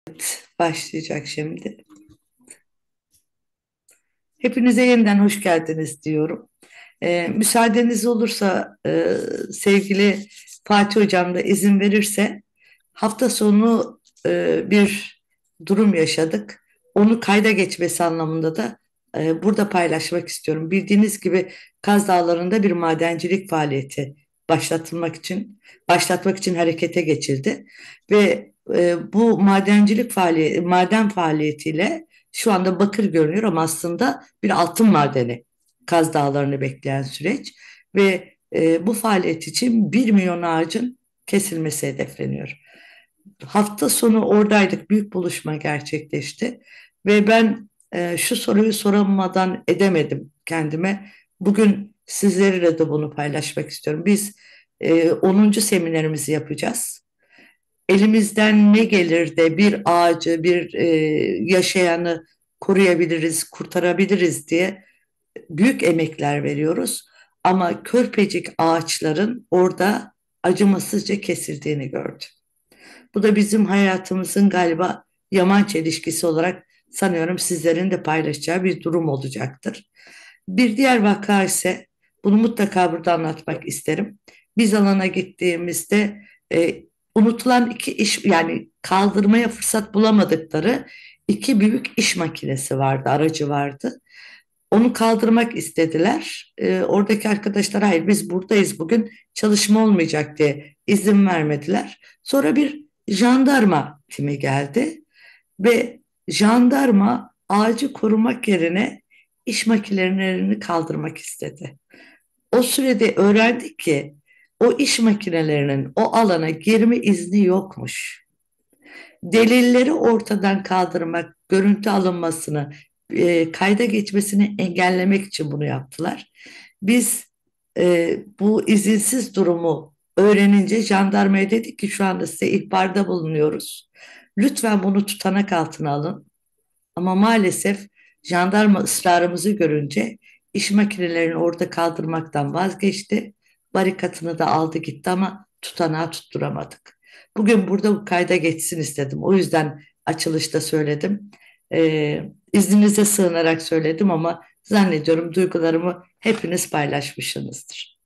Başlayacak şimdi. Hepinize yeniden hoş geldiniz diyorum. Müsaadeniz olursa sevgili Fatih Hocam da izin verirse hafta sonu bir durum yaşadık. Onu kayda geçmesi anlamında da burada paylaşmak istiyorum. Bildiğiniz gibi Kaz Dağları'nda bir madencilik faaliyeti başlatmak için harekete geçildi ve bu maden faaliyetiyle şu anda bakır görünüyor ama aslında bir altın madeni Kaz Dağları'nı bekleyen süreç ve bu faaliyet için 1 milyon ağacın kesilmesi hedefleniyor. Hafta sonu oradaydık, büyük buluşma gerçekleşti ve ben şu soruyu soramadan edemedim kendime. Bugün sizlerle de bunu paylaşmak istiyorum. Biz 10. seminerimizi yapacağız. Elimizden ne gelir de bir ağacı, bir yaşayanı koruyabiliriz, kurtarabiliriz diye büyük emekler veriyoruz. Ama körpecik ağaçların orada acımasızca kesildiğini gördüm. Bu da bizim hayatımızın galiba yaman çelişkisi olarak sanıyorum sizlerin de paylaşacağı bir durum olacaktır. Bir diğer vaka ise bunu mutlaka burada anlatmak isterim. Biz alana gittiğimizde unutulan iki iş yani kaldırmaya fırsat bulamadıkları iki büyük iş makinesi vardı, aracı vardı. Onu kaldırmak istediler. Oradaki arkadaşlar hayır biz buradayız bugün çalışma olmayacak diye izin vermediler. Sonra bir jandarma timi geldi ve jandarma ağacı korumak yerine iş makinelerini kaldırmak istedi. O sürede öğrendik ki o iş makinelerinin o alana girme izni yokmuş. Delilleri ortadan kaldırmak, görüntü alınmasını, kayda geçmesini engellemek için bunu yaptılar. Biz bu izinsiz durumu öğrenince jandarmaya dedik ki şu anda size ihbarda bulunuyoruz. Lütfen bunu tutanak altına alın. Ama maalesef jandarma ısrarımızı görünce iş makinelerini orada kaldırmaktan vazgeçti. Barikatını da aldı gitti ama tutanağı tutturamadık. Bugün burada bu kayda geçsin istedim. O yüzden açılışta söyledim. İzninize sığınarak söyledim ama zannediyorum duygularımı hepiniz paylaşmışsınızdır.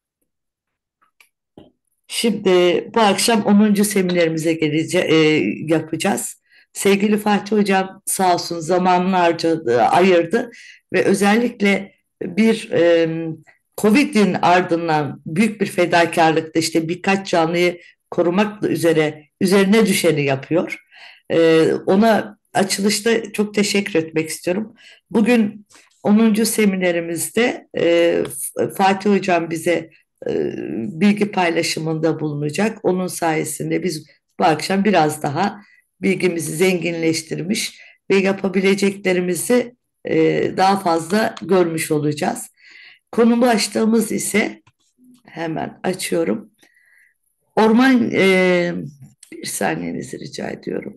Şimdi bu akşam 10. seminerimize yapacağız. Sevgili Fatih Hocam sağ olsun zamanını harcadı, ayırdı ve özellikle bir Covid'in ardından büyük bir fedakarlıkta işte birkaç canlıyı korumak üzerine düşeni yapıyor. Ona açılışta çok teşekkür etmek istiyorum. Bugün 10. seminerimizde Fatih Hocam bize bilgi paylaşımında bulunacak. Onun sayesinde biz bu akşam biraz daha bilgimizi zenginleştirmiş ve yapabileceklerimizi daha fazla görmüş olacağız. Konu başlığımız ise hemen açıyorum. Orman bir saniyenizi rica ediyorum.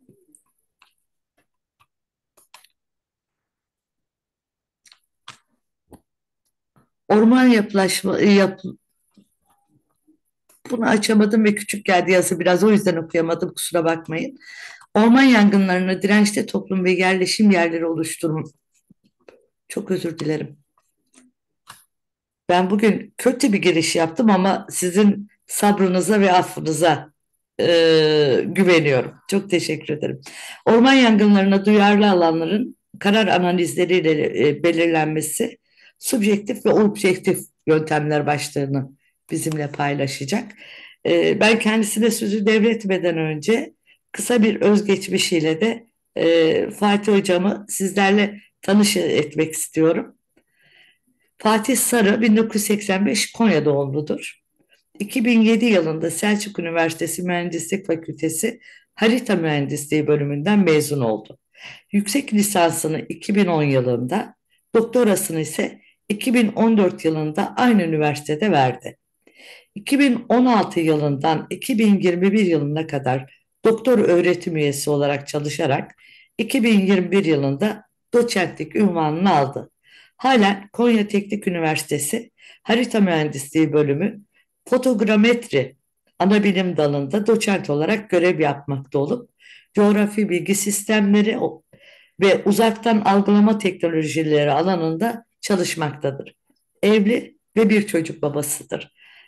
Orman bunu açamadım ve küçük geldi yazı biraz o yüzden okuyamadım kusura bakmayın. Orman yangınlarına dirençli toplum ve yerleşim yerleri oluşturma. Çok özür dilerim. Ben bugün kötü bir giriş yaptım ama sizin sabrınıza ve affınıza güveniyorum. Çok teşekkür ederim. Orman yangınlarına duyarlı alanların karar analizleriyle belirlenmesi, subjektif ve objektif yöntemler başlığını bizimle paylaşacak. Ben kendisine sözü devretmeden önce kısa bir özgeçmişiyle de Fatih Hocamı sizlerle etmek istiyorum. Fatih Sarı 1985 Konya doğumludur. 2007 yılında Selçuk Üniversitesi Mühendislik Fakültesi Harita Mühendisliği bölümünden mezun oldu. Yüksek lisansını 2010 yılında, doktorasını ise 2014 yılında aynı üniversitede verdi. 2016 yılından 2021 yılına kadar doktor öğretim üyesi olarak çalışarak 2021 yılında doçentlik unvanını aldı. Halen Konya Teknik Üniversitesi Harita Mühendisliği bölümü fotogrametri ana bilim dalında doçent olarak görev yapmakta olup coğrafi bilgi sistemleri ve uzaktan algılama teknolojileri alanında çalışmaktadır. Evli ve bir çocuk babasıdır.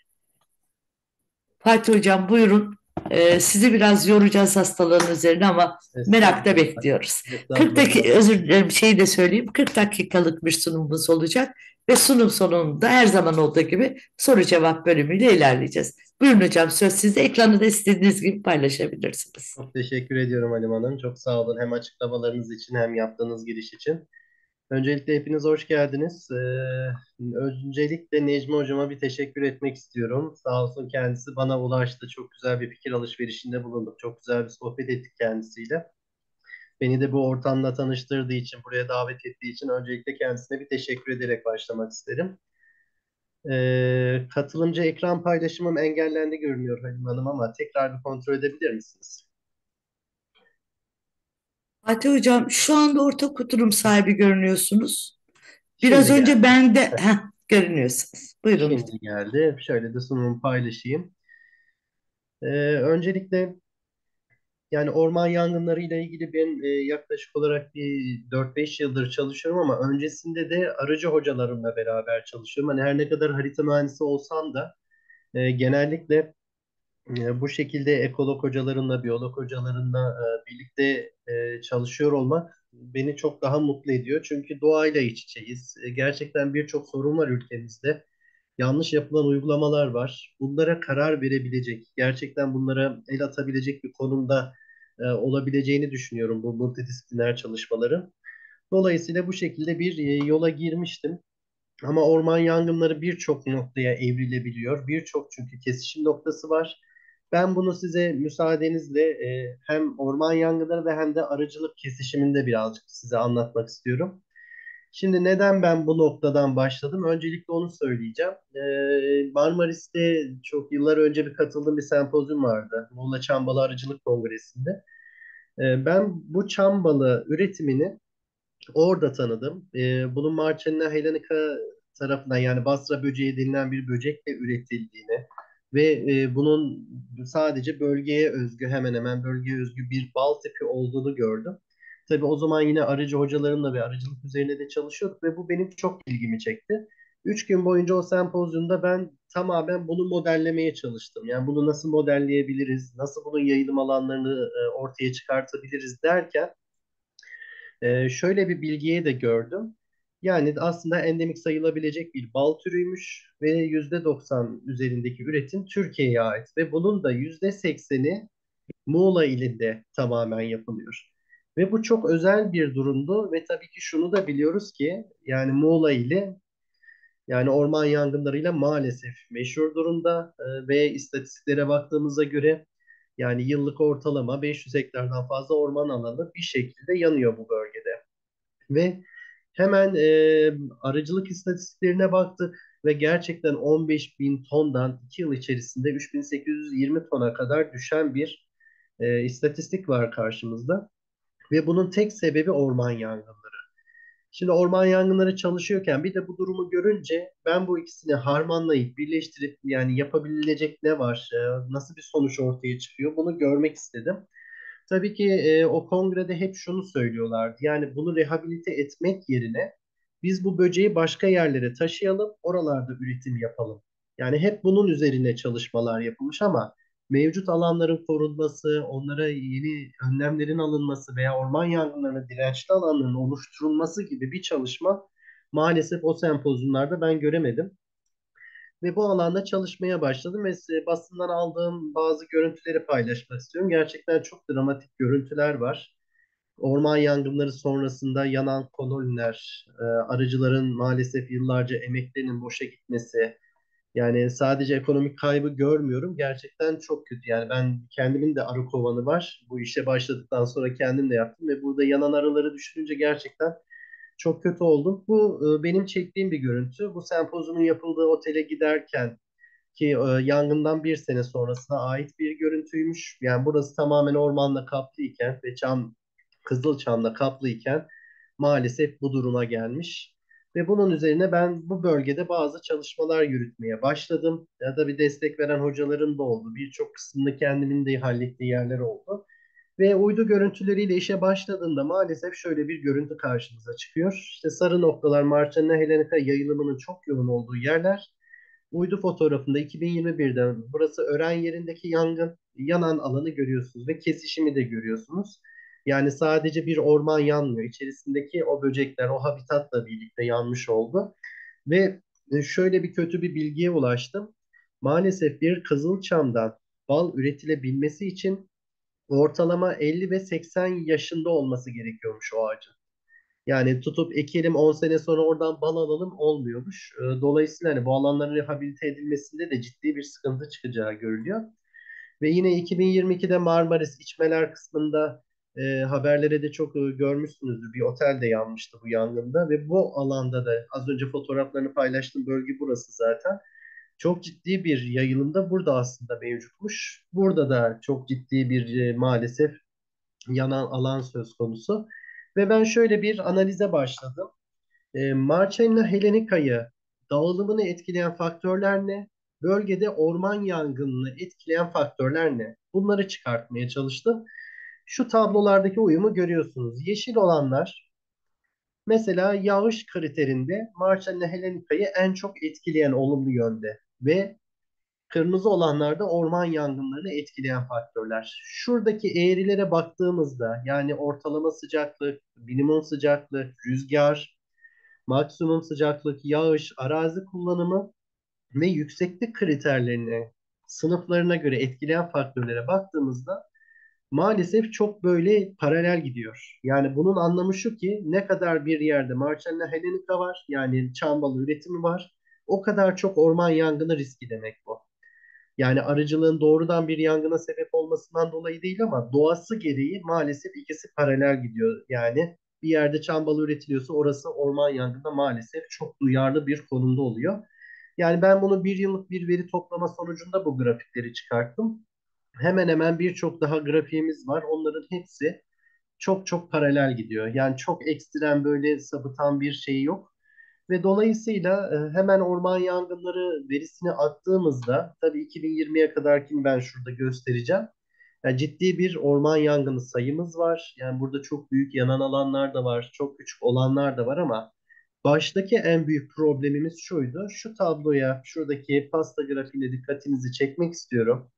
Fatih Hocam buyurun. Sizi biraz yoracağız hastalığın üzerine ama merakla Estağfurullah. bekliyoruz. 40 dakika, Estağfurullah. özür dilerim şeyi de söyleyeyim. 40 dakikalık bir sunumumuz olacak ve sunum sonunda her zaman olduğu gibi soru cevap bölümüyle ilerleyeceğiz. Buyurun hocam söz sizde. Ekranı da istediğiniz gibi paylaşabilirsiniz. Çok teşekkür ediyorum Halim Hanım. Çok sağ olun hem açıklamalarınız için hem yaptığınız giriş için. Öncelikle hepiniz hoş geldiniz. Öncelikle Necmi Hocama bir teşekkür etmek istiyorum. Sağ olsun kendisi bana ulaştı. Çok güzel bir fikir alışverişinde bulunduk. Çok güzel bir sohbet ettik kendisiyle. Beni de bu ortamla tanıştırdığı için, buraya davet ettiği için öncelikle kendisine bir teşekkür ederek başlamak isterim. Katılımcı ekran paylaşımım engellendi görünüyor Halim Hanım ama tekrar bir kontrol edebilir misiniz? Fatih Hocam şu anda ortak oturum sahibi görünüyorsunuz. Biraz Şimdi önce geldi. bende görünüyorsunuz. Buyurun. Şimdi geldi. Şöyle de sunumumu paylaşayım. Öncelikle yani orman yangınları ile ilgili ben yaklaşık olarak bir 4-5 yıldır çalışıyorum ama öncesinde de arıcı hocalarımla beraber çalışıyorum. Hani her ne kadar harita mühendisi olsam da genellikle bu şekilde ekolog hocalarımla, biyolog hocalarımla birlikte çalışıyor olmak beni çok daha mutlu ediyor. Çünkü doğayla iç içeyiz. Gerçekten birçok sorun var ülkemizde. Yanlış yapılan uygulamalar var. Bunlara karar verebilecek, gerçekten bunlara el atabilecek bir konumda olabileceğini düşünüyorum bu multidisipliner çalışmaların. Dolayısıyla bu şekilde bir yola girmiştim. Ama orman yangınları birçok noktaya evrilebiliyor. Birçok çünkü kesişim noktası var. Ben bunu size müsaadenizle hem orman yangınları ve hem de arıcılık kesişiminde birazcık size anlatmak istiyorum. Şimdi neden ben bu noktadan başladım? Öncelikle onu söyleyeceğim. Marmaris'te çok yıllar önce bir katıldığım bir sempozyum vardı. Muğla Çambalı Arıcılık Kongresi'nde. Ben bu çam balı üretimini orada tanıdım. Bunun Marcellina hellenica tarafından yani Basra böceği denilen bir böcekle üretildiğini ve bunun sadece bölgeye özgü hemen hemen bölgeye özgü bir bal tipi olduğunu gördüm. Tabii o zaman yine arıcı hocalarımla ve arıcılık üzerine de çalışıyorduk ve bu benim çok ilgimi çekti. 3 gün boyunca o sempozyumda ben tamamen bunu modellemeye çalıştım. Yani bunu nasıl modelleyebiliriz, nasıl bunun yayılım alanlarını ortaya çıkartabiliriz derken şöyle bir bilgiye de gördüm. Yani aslında endemik sayılabilecek bir bal türüymüş ve %90 üzerindeki üretim Türkiye'ye ait ve bunun da %80'i Muğla ilinde tamamen yapılıyor. Ve bu çok özel bir durumdu ve tabii ki şunu da biliyoruz ki yani Muğla ili yani orman yangınlarıyla maalesef meşhur durumda ve istatistiklere baktığımızda göre yani yıllık ortalama 500 hektardan fazla orman alanı bir şekilde yanıyor bu bölgede. Ve hemen arıcılık istatistiklerine baktık ve gerçekten 15 bin tondan 2 yıl içerisinde 3820 tona kadar düşen bir istatistik var karşımızda. Ve bunun tek sebebi orman yangınları. Şimdi orman yangınları çalışıyorken bir de bu durumu görünce ben bu ikisini harmanlayıp birleştirip yani yapabilecek ne var, nasıl bir sonuç ortaya çıkıyor bunu görmek istedim. Tabii ki o kongrede hep şunu söylüyorlardı. Yani bunu rehabilite etmek yerine biz bu böceği başka yerlere taşıyalım, oralarda üretim yapalım. Yani hep bunun üzerine çalışmalar yapılmış ama mevcut alanların korunması, onlara yeni önlemlerin alınması veya orman yangınlarına dirençli alanların oluşturulması gibi bir çalışma maalesef o sempozyumlarda ben göremedim. Ve bu alanda çalışmaya başladım ve size basından aldığım bazı görüntüleri paylaşmak istiyorum. Gerçekten çok dramatik görüntüler var. Orman yangınları sonrasında yanan koloniler, arıcıların maalesef yıllarca emeklerinin boşa gitmesi, yani sadece ekonomik kaybı görmüyorum. Gerçekten çok kötü. Yani ben kendimin de arı kovanı var. Bu işe başladıktan sonra kendim de yaptım ve burada yanan arıları düşününce gerçekten çok kötü oldum. Bu benim çektiğim bir görüntü. Bu sempozyumun yapıldığı otele giderken ki yangından bir sene sonrasına ait bir görüntüymüş. Yani burası tamamen ormanla kaplıyken ve Kızılçam'la kaplıyken maalesef bu duruma gelmiş. Ve bunun üzerine ben bu bölgede bazı çalışmalar yürütmeye başladım. Ya da bir destek veren hocalarım da oldu. Birçok kısmını kendimin de hallettiği yerler oldu. Ve uydu görüntüleriyle işe başladığında maalesef şöyle bir görüntü karşımıza çıkıyor. İşte sarı noktalar Marciana Hellenica yayılımının çok yoğun olduğu yerler. Uydu fotoğrafında 2021'de burası öğren yerindeki yangın, yanan alanı görüyorsunuz ve kesişimi de görüyorsunuz. Yani sadece bir orman yanmıyor. İçerisindeki o böcekler, o habitatla birlikte yanmış oldu. Ve şöyle bir kötü bir bilgiye ulaştım. Maalesef bir kızılçamdan bal üretilebilmesi için ortalama 50 ve 80 yaşında olması gerekiyormuş o ağacın. Yani tutup ekelim 10 sene sonra oradan bal alalım olmuyormuş. Dolayısıyla hani bu alanların rehabilite edilmesinde de ciddi bir sıkıntı çıkacağı görülüyor. Ve yine 2022'de Marmaris içmeler kısmında haberlere de çok görmüşsünüzdür. Bir otel de yanmıştı bu yangında ve bu alanda da az önce fotoğraflarını paylaştığım bölge burası zaten. Çok ciddi bir yayılımda burada aslında mevcutmuş. Burada da çok ciddi bir maalesef yanan alan söz konusu. Ve ben şöyle bir analize başladım. Marcella Hellenica'yı dağılımını etkileyen faktörler ne? Bölgede orman yangınını etkileyen faktörler ne? Bunları çıkartmaya çalıştım. Şu tablolardaki uyumu görüyorsunuz. Yeşil olanlar mesela yağış kriterinde Marcella Hellenica'yı en çok etkileyen olumlu yönde ve kırmızı olanlar da orman yangınlarını etkileyen faktörler. Şuradaki eğrilere baktığımızda yani ortalama sıcaklık, minimum sıcaklık, rüzgar, maksimum sıcaklık, yağış, arazi kullanımı ve yükseklik kriterlerine, sınıflarına göre etkileyen faktörlere baktığımızda maalesef çok böyle paralel gidiyor. Yani bunun anlamı şu ki ne kadar bir yerde Marcella Hellenica var yani çam balı üretimi var o kadar çok orman yangını riski demek bu. Yani arıcılığın doğrudan bir yangına sebep olmasından dolayı değil ama doğası gereği maalesef ikisi paralel gidiyor. Yani bir yerde çam balı üretiliyorsa orası orman yangında maalesef çok duyarlı bir konumda oluyor. Yani ben bunu bir yıllık bir veri toplama sonucunda bu grafikleri çıkarttım. Hemen hemen birçok daha grafiğimiz var. Onların hepsi çok çok paralel gidiyor. Yani çok ekstrem böyle sapıtan bir şey yok. Ve dolayısıyla hemen orman yangınları verisini attığımızda tabii 2020'ye kadarkini ben şurada göstereceğim. Yani ciddi bir orman yangını sayımız var. Yani burada çok büyük yanan alanlar da var, çok küçük olanlar da var ama baştaki en büyük problemimiz şuydu. Şu tabloya, şuradaki pasta grafiğine dikkatinizi çekmek istiyorum.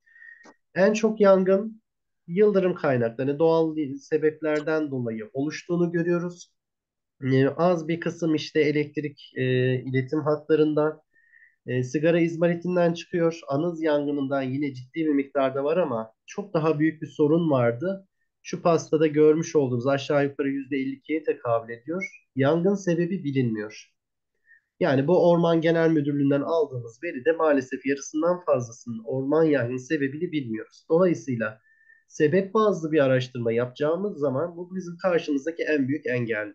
En çok yangın yıldırım kaynaklı, yani doğal sebeplerden dolayı oluştuğunu görüyoruz. Az bir kısım işte elektrik iletim hatlarından, sigara izmaritinden çıkıyor. Anız yangınından yine ciddi bir miktarda var ama çok daha büyük bir sorun vardı. Şu pastada görmüş olduğunuz aşağı yukarı %52'ye tekabül ediyor. Yangın sebebi bilinmiyor. Yani bu Orman Genel Müdürlüğü'nden aldığımız veride maalesef yarısından fazlasının orman yangın sebebini bilmiyoruz. Dolayısıyla sebep bazlı bir araştırma yapacağımız zaman bu bizim karşımızdaki en büyük engeldi.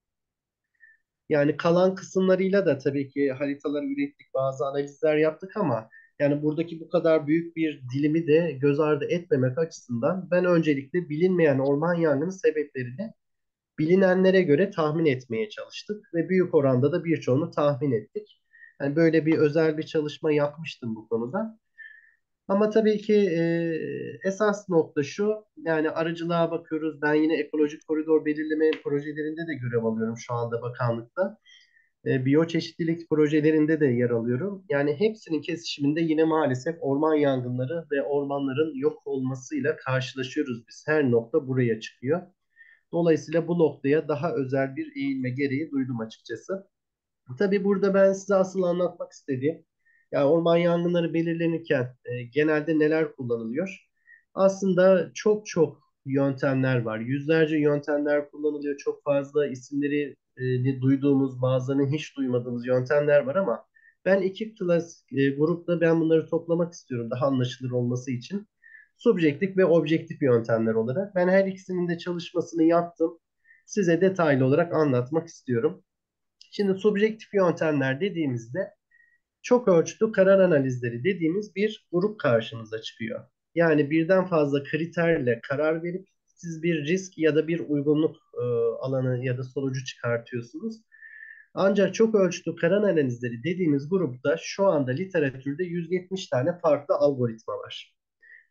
Yani kalan kısımlarıyla da tabii ki haritalar ürettik, bazı analizler yaptık ama yani buradaki bu kadar büyük bir dilimi de göz ardı etmemek açısından ben öncelikle bilinmeyen orman yangını sebeplerini bilinenlere göre tahmin etmeye çalıştık ve büyük oranda da birçoğunu tahmin ettik. Yani böyle bir özel bir çalışma yapmıştım bu konuda. Ama tabii ki esas nokta şu, yani arıcılığa bakıyoruz. Ben yine ekolojik koridor belirleme projelerinde de görev alıyorum şu anda bakanlıkta. Biyoçeşitlilik projelerinde de yer alıyorum. Yani hepsinin kesişiminde yine maalesef orman yangınları ve ormanların yok olmasıyla karşılaşıyoruz biz. Her nokta buraya çıkıyor. Dolayısıyla bu noktaya daha özel bir eğilme gereği duydum açıkçası. Tabii burada ben size asıl anlatmak istediğim, yani orman yangınları belirlenirken genelde neler kullanılıyor? Aslında çok çok yöntemler var. Yüzlerce yöntemler kullanılıyor. Çok fazla isimleri duyduğumuz, bazılarını hiç duymadığımız yöntemler var ama ben iki grupta ben bunları toplamak istiyorum daha anlaşılır olması için. Subjektif ve objektif yöntemler olarak. Ben her ikisinin de çalışmasını yaptım. Size detaylı olarak anlatmak istiyorum. Şimdi subjektif yöntemler dediğimizde çok ölçütlü karar analizleri dediğimiz bir grup karşınıza çıkıyor. Yani birden fazla kriterle karar verip siz bir risk ya da bir uygunluk alanı ya da sonucu çıkartıyorsunuz. Ancak çok ölçütlü karar analizleri dediğimiz grupta şu anda literatürde 170 tane farklı algoritma var.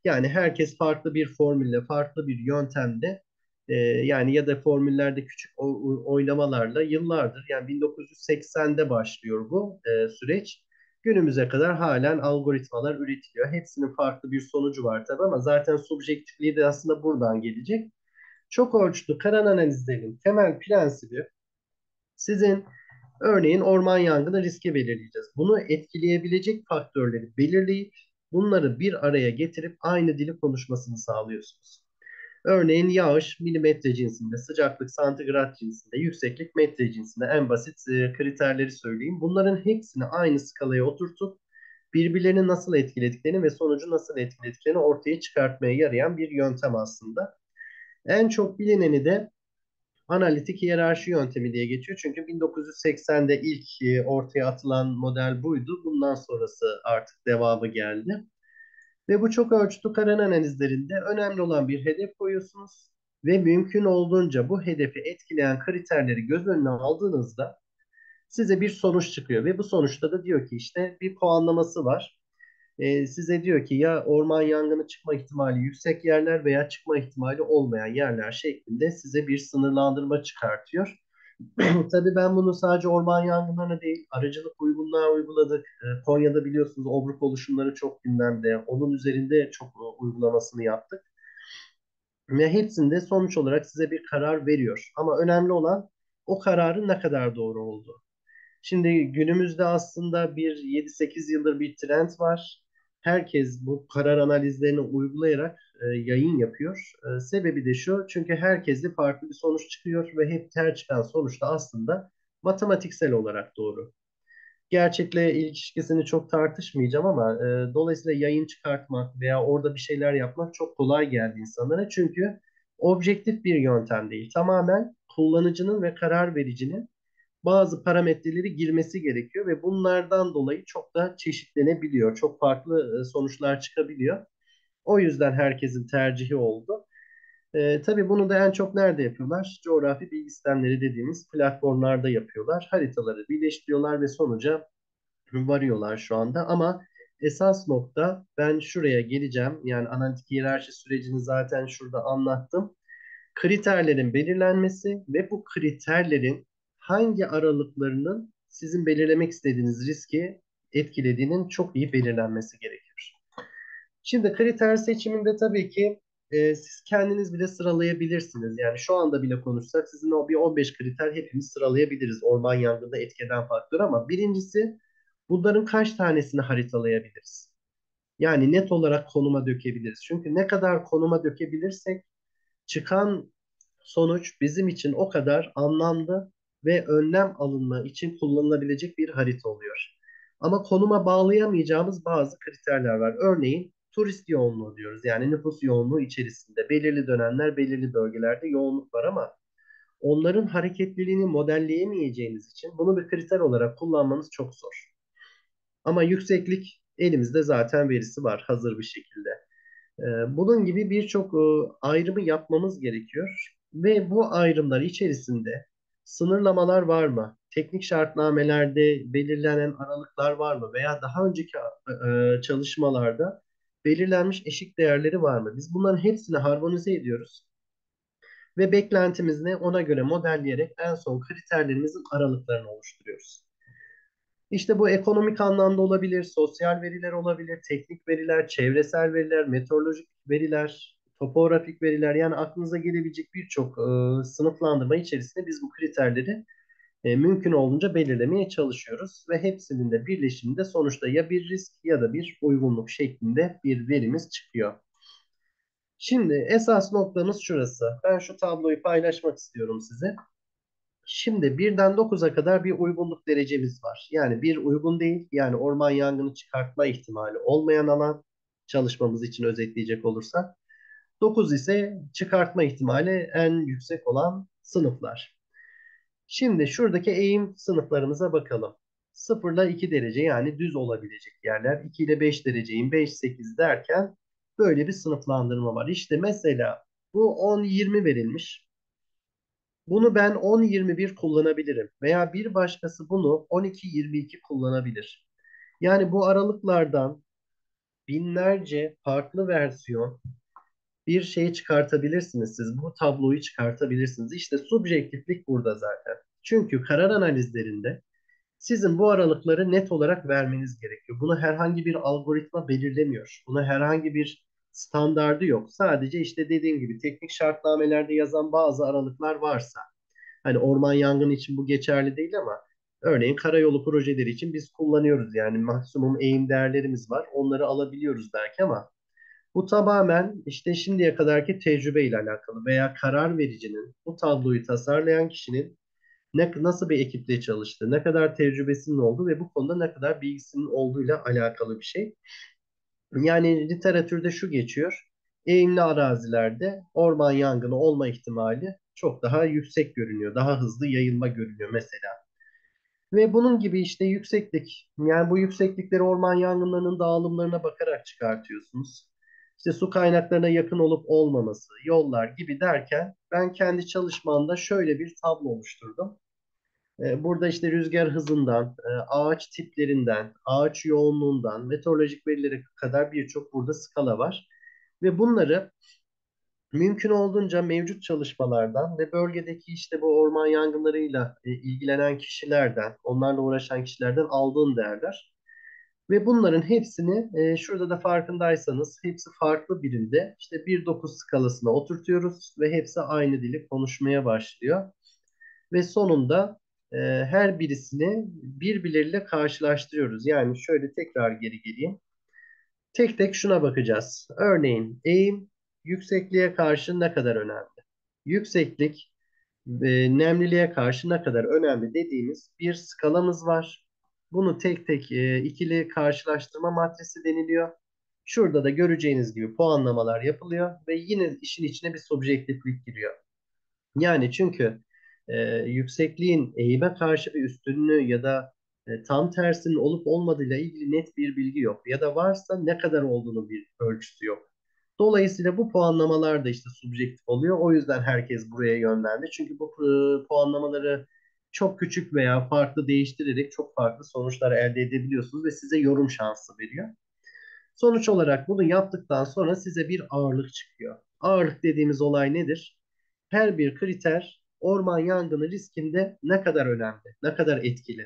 Yani herkes farklı bir formülle, farklı bir yöntemde yani ya da formüllerde küçük oynamalarla yıllardır, yani 1980'de başlıyor bu süreç. Günümüze kadar halen algoritmalar üretiliyor. Hepsinin farklı bir sonucu var tabii ama zaten subjektifliği de aslında buradan gelecek. Çok ölçütlü karar analizlerinin temel prensibi, sizin örneğin orman yangını riski belirleyeceğiz. Bunu etkileyebilecek faktörleri belirleyip bunları bir araya getirip aynı dili konuşmasını sağlıyorsunuz. Örneğin yağış milimetre cinsinde, sıcaklık santigrat cinsinde, yükseklik metre cinsinde, en basit kriterleri söyleyeyim. Bunların hepsini aynı skalaya oturtup birbirlerini nasıl etkilediklerini ve sonucu nasıl etkilediklerini ortaya çıkartmaya yarayan bir yöntem aslında. En çok bilineni de analitik hiyerarşi yöntemi diye geçiyor. Çünkü 1980'de ilk ortaya atılan model buydu. Bundan sonrası artık devamı geldi. Ve bu çok ölçütlü karen analizlerinde önemli olan bir hedef koyuyorsunuz ve mümkün olduğunca bu hedefi etkileyen kriterleri göz önüne aldığınızda size bir sonuç çıkıyor ve bu sonuçta da diyor ki işte bir puanlaması var. Size diyor ki ya orman yangını çıkma ihtimali yüksek yerler veya çıkma ihtimali olmayan yerler şeklinde size bir sınırlandırma çıkartıyor. Tabii ben bunu sadece orman yangınlarına değil, arıcılık uygunluğa uyguladık. Konya'da biliyorsunuz obruk oluşumları çok gündemde. Onun üzerinde çok uygulamasını yaptık. Ve hepsinde sonuç olarak size bir karar veriyor. Ama önemli olan o kararın ne kadar doğru olduğu. Şimdi günümüzde aslında bir 7-8 yıldır bir trend var. Herkes bu karar analizlerini uygulayarak yayın yapıyor. Sebebi de şu, çünkü herkesle farklı bir sonuç çıkıyor ve hep her çıkan sonuç da aslında matematiksel olarak doğru. Gerçekle ilişkisini çok tartışmayacağım ama dolayısıyla yayın çıkartmak veya orada bir şeyler yapmak çok kolay geldi insanlara. Çünkü objektif bir yöntem değil. Tamamen kullanıcının ve karar vericinin bazı parametreleri girmesi gerekiyor ve bunlardan dolayı çok da çeşitlenebiliyor. Çok farklı sonuçlar çıkabiliyor. O yüzden herkesin tercihi oldu. Tabii bunu da en çok nerede yapıyorlar? Coğrafi bilgi sistemleri dediğimiz platformlarda yapıyorlar. Haritaları birleştiriyorlar ve sonuca varıyorlar şu anda. Ama esas nokta, ben şuraya geleceğim. Yani analitik hiyerarşi sürecini zaten şurada anlattım. Kriterlerin belirlenmesi ve bu kriterlerin hangi aralıklarının sizin belirlemek istediğiniz riski etkilediğinin çok iyi belirlenmesi gerekiyor. Şimdi kriter seçiminde tabii ki siz kendiniz bile sıralayabilirsiniz. Yani şu anda bile konuşsak sizin o bir 15 kriter hepimiz sıralayabiliriz orman yangında etki eden faktör, ama birincisi bunların kaç tanesini haritalayabiliriz? Yani net olarak konuma dökebiliriz. Çünkü ne kadar konuma dökebilirsek çıkan sonuç bizim için o kadar anlamlı ve önlem alınma için kullanılabilecek bir harita oluyor. Ama konuma bağlayamayacağımız bazı kriterler var. Örneğin turist yoğunluğu diyoruz. Yani nüfus yoğunluğu içerisinde belirli dönemler, belirli bölgelerde yoğunluk var ama onların hareketliliğini modelleyemeyeceğiniz için bunu bir kriter olarak kullanmanız çok zor. Ama yükseklik elimizde zaten verisi var hazır bir şekilde. Bunun gibi birçok ayrımı yapmamız gerekiyor ve bu ayrımlar içerisinde sınırlamalar var mı? Teknik şartnamelerde belirlenen aralıklar var mı? Veya daha önceki çalışmalarda belirlenmiş eşik değerleri var mı? Biz bunların hepsini harmonize ediyoruz ve beklentimizi ona göre modelleyerek en son kriterlerimizin aralıklarını oluşturuyoruz. İşte bu ekonomik anlamda olabilir, sosyal veriler olabilir, teknik veriler, çevresel veriler, meteorolojik veriler, topografik veriler, yani aklınıza gelebilecek birçok sınıflandırma içerisinde biz bu kriterleri mümkün olduğunca belirlemeye çalışıyoruz ve hepsinin de birleşiminde sonuçta ya bir risk ya da bir uygunluk şeklinde bir verimiz çıkıyor. Şimdi esas noktamız şurası. Ben şu tabloyu paylaşmak istiyorum size. Şimdi birden 9'a kadar bir uygunluk derecemiz var. Yani bir uygun değil, yani orman yangını çıkartma ihtimali olmayan alan, çalışmamız için özetleyecek olursak. 9 ise çıkartma ihtimali en yüksek olan sınıflar. Şimdi şuradaki eğim sınıflarımıza bakalım. 0 ile 2 derece, yani düz olabilecek yerler. 2 ile 5 dereceyim, 5-8 derken böyle bir sınıflandırma var. İşte mesela bu 10-20 verilmiş. Bunu ben 10-21 kullanabilirim veya bir başkası bunu 12-22 kullanabilir. Yani bu aralıklardan binlerce farklı versiyon bir şeyi çıkartabilirsiniz siz. Bu tabloyu çıkartabilirsiniz. İşte subjektiflik burada zaten. Çünkü karar analizlerinde sizin bu aralıkları net olarak vermeniz gerekiyor. Bunu herhangi bir algoritma belirlemiyor. Buna herhangi bir standardı yok. Sadece işte dediğim gibi teknik şartnamelerde yazan bazı aralıklar varsa, hani orman yangını için bu geçerli değil ama örneğin karayolu projeleri için biz kullanıyoruz. Yani maksimum eğim değerlerimiz var. Onları alabiliyoruz belki ama bu tamamen işte şimdiye kadarki tecrübeyle alakalı veya karar vericinin, bu tabloyu tasarlayan kişinin nasıl bir ekiple çalıştığı, ne kadar tecrübesinin olduğu ve bu konuda ne kadar bilgisinin olduğuyla alakalı bir şey. Yani literatürde şu geçiyor. Eğimli arazilerde orman yangını olma ihtimali çok daha yüksek görünüyor. Daha hızlı yayılma görünüyor mesela. Ve bunun gibi işte yükseklik, yani bu yükseklikleri orman yangınlarının dağılımlarına bakarak çıkartıyorsunuz. İşte su kaynaklarına yakın olup olmaması, yollar gibi derken ben kendi çalışmamda şöyle bir tablo oluşturdum. Burada işte rüzgar hızından, ağaç tiplerinden, ağaç yoğunluğundan, meteorolojik verilere kadar birçok burada skala var. Ve bunları mümkün olduğunca mevcut çalışmalardan ve bölgedeki işte bu orman yangınlarıyla ilgilenen kişilerden, onlarla uğraşan kişilerden aldığım değerler. Ve bunların hepsini şurada da farkındaysanız hepsi farklı birinde işte 1-9 skalasına oturtuyoruz ve hepsi aynı dili konuşmaya başlıyor. Ve sonunda her birisini birbirleriyle karşılaştırıyoruz. Yani şöyle tekrar geri geleyim. Tek tek şuna bakacağız. Örneğin eğim yüksekliğe karşı ne kadar önemli? Yükseklik nemliliğe karşı ne kadar önemli dediğimiz bir skalamız var. Bunu tek tek ikili karşılaştırma matrisi deniliyor. Şurada da göreceğiniz gibi puanlamalar yapılıyor ve yine işin içine bir subjektiflik giriyor. Yani çünkü yüksekliğin eğime karşı bir üstünlüğü ya da tam tersinin olup olmadığıyla ilgili net bir bilgi yok. Ya da varsa ne kadar olduğunu bir ölçüsü yok. Dolayısıyla bu puanlamalar da işte subjektif oluyor. O yüzden herkes buraya yönlendi. Çünkü bu puanlamaları çok küçük veya farklı değiştirerek çok farklı sonuçlar elde edebiliyorsunuz ve size yorum şansı veriyor. Sonuç olarak bunu yaptıktan sonra size bir ağırlık çıkıyor. Ağırlık dediğimiz olay nedir? Her bir kriter orman yangını riskinde ne kadar önemli, ne kadar etkili.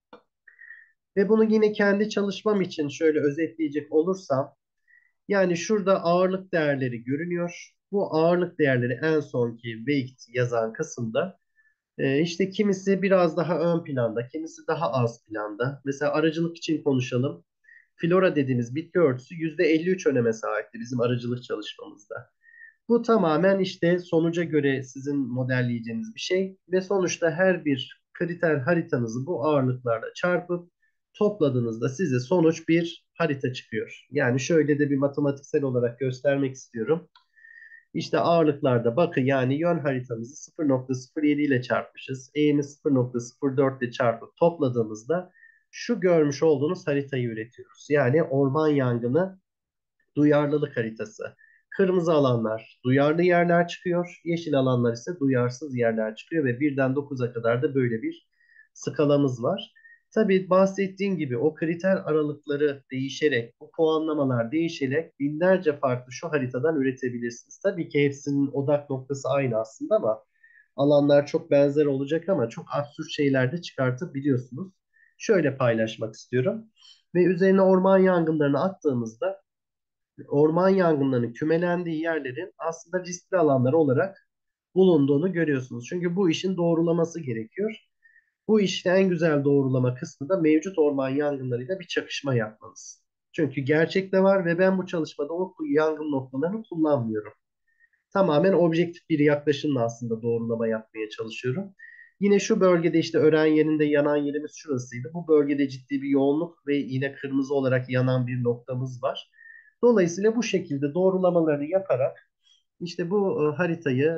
Ve bunu yine kendi çalışmam için şöyle özetleyecek olursam, yani şurada ağırlık değerleri görünüyor. Bu ağırlık değerleri en sonki weight yazan kısımda işte kimisi biraz daha ön planda, kimisi daha az planda. Mesela arıcılık için konuşalım. Flora dediğimiz bitki örtüsü %53 öneme sahipti bizim arıcılık çalışmamızda. Bu tamamen işte sonuca göre sizin modelleyeceğiniz bir şey ve sonuçta her bir kriter haritanızı bu ağırlıklarla çarpıp topladığınızda size sonuç bir harita çıkıyor. Yani şöyle de bir matematiksel olarak göstermek istiyorum. İşte ağırlıklarda bakın yani yön haritamızı 0,07 ile çarpmışız. Eğimi 0,04 ile çarpıp topladığımızda şu görmüş olduğunuz haritayı üretiyoruz. Yani orman yangını duyarlılık haritası. Kırmızı alanlar duyarlı yerler çıkıyor. Yeşil alanlar ise duyarsız yerler çıkıyor ve birden 9'a kadar da böyle bir skalamız var. Tabii bahsettiğim gibi o kriter aralıkları değişerek, bu puanlamalar değişerek binlerce farklı şu haritadan üretebilirsiniz. Tabii ki hepsinin odak noktası aynı aslında ama alanlar çok benzer olacak ama çok absürt şeyler de çıkartabiliyorsunuz. Şöyle paylaşmak istiyorum. Ve üzerine orman yangınlarını attığımızda orman yangınlarının kümelendiği yerlerin aslında riskli alanlar olarak bulunduğunu görüyorsunuz. Çünkü bu işin doğrulaması gerekiyor. Bu işte en güzel doğrulama kısmı da mevcut orman yangınlarıyla bir çakışma yapmanız. Çünkü gerçekte var ve ben bu çalışmada o yangın noktalarını kullanmıyorum. Tamamen objektif bir yaklaşımla aslında doğrulama yapmaya çalışıyorum. Yine şu bölgede işte ören yerinde yanan yerimiz şurasıydı. Bu bölgede ciddi bir yoğunluk ve yine kırmızı olarak yanan bir noktamız var. Dolayısıyla bu şekilde doğrulamalarını yaparak işte bu haritayı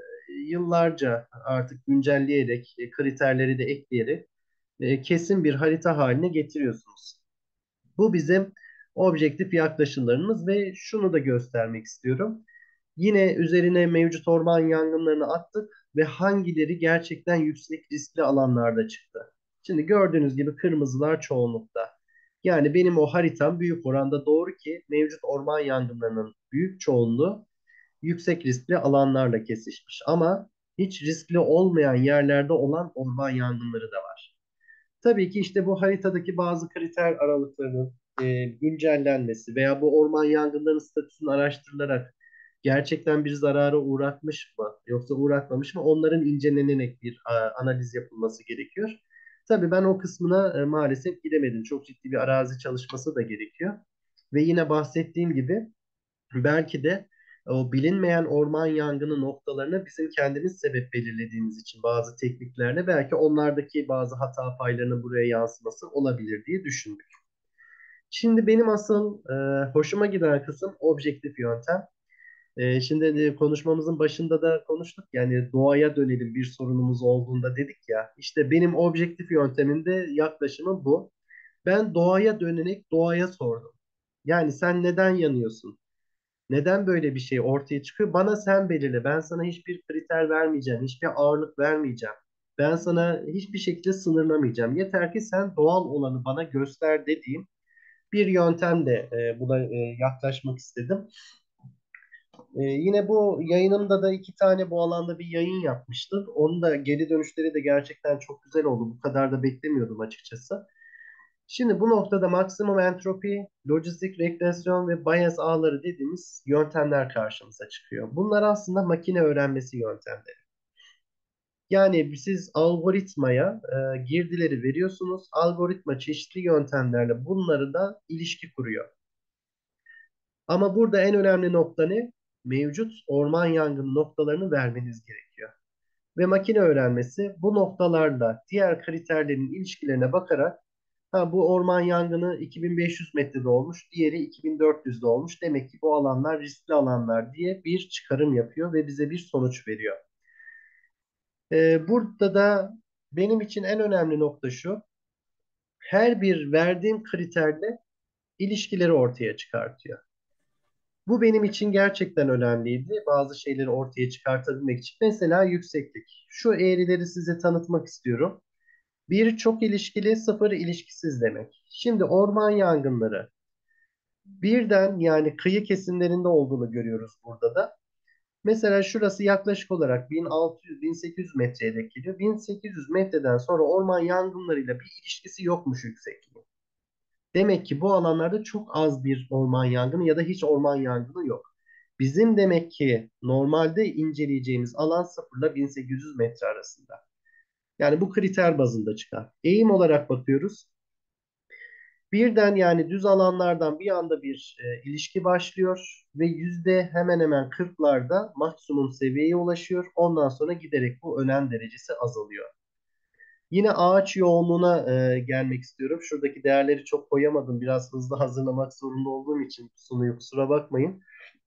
yıllarca artık güncelleyerek, kriterleri de ekleyerek kesin bir harita haline getiriyorsunuz. Bu bizim objektif yaklaşımlarımız ve şunu da göstermek istiyorum. Yine üzerine mevcut orman yangınlarını attık ve hangileri gerçekten yüksek riskli alanlarda çıktı. Şimdi gördüğünüz gibi kırmızılar çoğunlukta. Yani benim o haritam büyük oranda doğru ki mevcut orman yangınlarının büyük çoğunluğu yüksek riskli alanlarla kesişmiş. Ama hiç riskli olmayan yerlerde olan orman yangınları da var. Tabii ki işte bu haritadaki bazı kriter aralıklarının güncellenmesi veya bu orman yangınlarının statüsünün araştırılarak gerçekten bir zarara uğratmış mı yoksa uğratmamış mı, onların incelenerek bir analiz yapılması gerekiyor. Tabii ben o kısmına maalesef gidemedim. Çok ciddi bir arazi çalışması da gerekiyor. Ve yine bahsettiğim gibi belki de o bilinmeyen orman yangını noktalarına bizim kendimiz sebep belirlediğimiz için bazı tekniklerle belki onlardaki bazı hata paylarının buraya yansıması olabilir diye düşündük. Şimdi benim asıl hoşuma giden kısım objektif yöntem. Şimdi konuşmamızın başında da konuştuk, yani doğaya dönelim bir sorunumuz olduğunda dedik ya, işte benim objektif yöntemimde yaklaşımım bu. Ben doğaya dönerek doğaya sordum. Yani sen neden yanıyorsun? Neden böyle bir şey ortaya çıkıyor? Bana sen belirle. Ben sana hiçbir kriter vermeyeceğim. Hiçbir ağırlık vermeyeceğim. Ben sana hiçbir şekilde sınırlamayacağım. Yeter ki sen doğal olanı bana göster dediğim bir yöntemle buna yaklaşmak istedim. Yine bu yayınımda da iki tane bu alanda bir yayın yapmıştım. Onun da geri dönüşleri de gerçekten çok güzel oldu. Bu kadar da beklemiyordum açıkçası. Şimdi bu noktada maksimum entropi, lojistik regresyon ve Bayes ağları dediğimiz yöntemler karşımıza çıkıyor. Bunlar aslında makine öğrenmesi yöntemleri. Yani siz algoritmaya girdileri veriyorsunuz. Algoritma çeşitli yöntemlerle bunları da ilişki kuruyor. Ama burada en önemli nokta ne? Mevcut orman yangını noktalarını vermeniz gerekiyor. Ve makine öğrenmesi bu noktalarla diğer kriterlerin ilişkilerine bakarak, ha, bu orman yangını 2500 metrede olmuş, diğeri 2400'de olmuş. Demek ki bu alanlar riskli alanlar diye bir çıkarım yapıyor ve bize bir sonuç veriyor. Burada da benim için en önemli nokta şu: her bir verdiğim kriterle ilişkileri ortaya çıkartıyor. Bu benim için gerçekten önemliydi. Bazı şeyleri ortaya çıkartabilmek için. Mesela yükseklik. Şu eğrileri size tanıtmak istiyorum. Bir çok ilişkili, sıfır ilişkisiz demek. Şimdi orman yangınları birden, yani kıyı kesimlerinde olduğunu görüyoruz burada da. Mesela şurası yaklaşık olarak 1600-1800 metreye denk geliyor. 1800 metreden sonra orman yangınlarıyla bir ilişkisi yokmuş yüksekliği. Demek ki bu alanlarda çok az bir orman yangını ya da hiç orman yangını yok. Bizim demek ki normalde inceleyeceğimiz alan 0 ile 1800 metre arasında. Yani bu kriter bazında çıkar. Eğim olarak bakıyoruz. Birden, yani düz alanlardan bir anda bir ilişki başlıyor ve yüzde hemen hemen 40'larda maksimum seviyeye ulaşıyor. Ondan sonra giderek bu önem derecesi azalıyor. Yine ağaç yoğunluğuna gelmek istiyorum. Şuradaki değerleri çok koyamadım. Biraz hızlı hazırlamak zorunda olduğum için sunuyu, kusura bakmayın.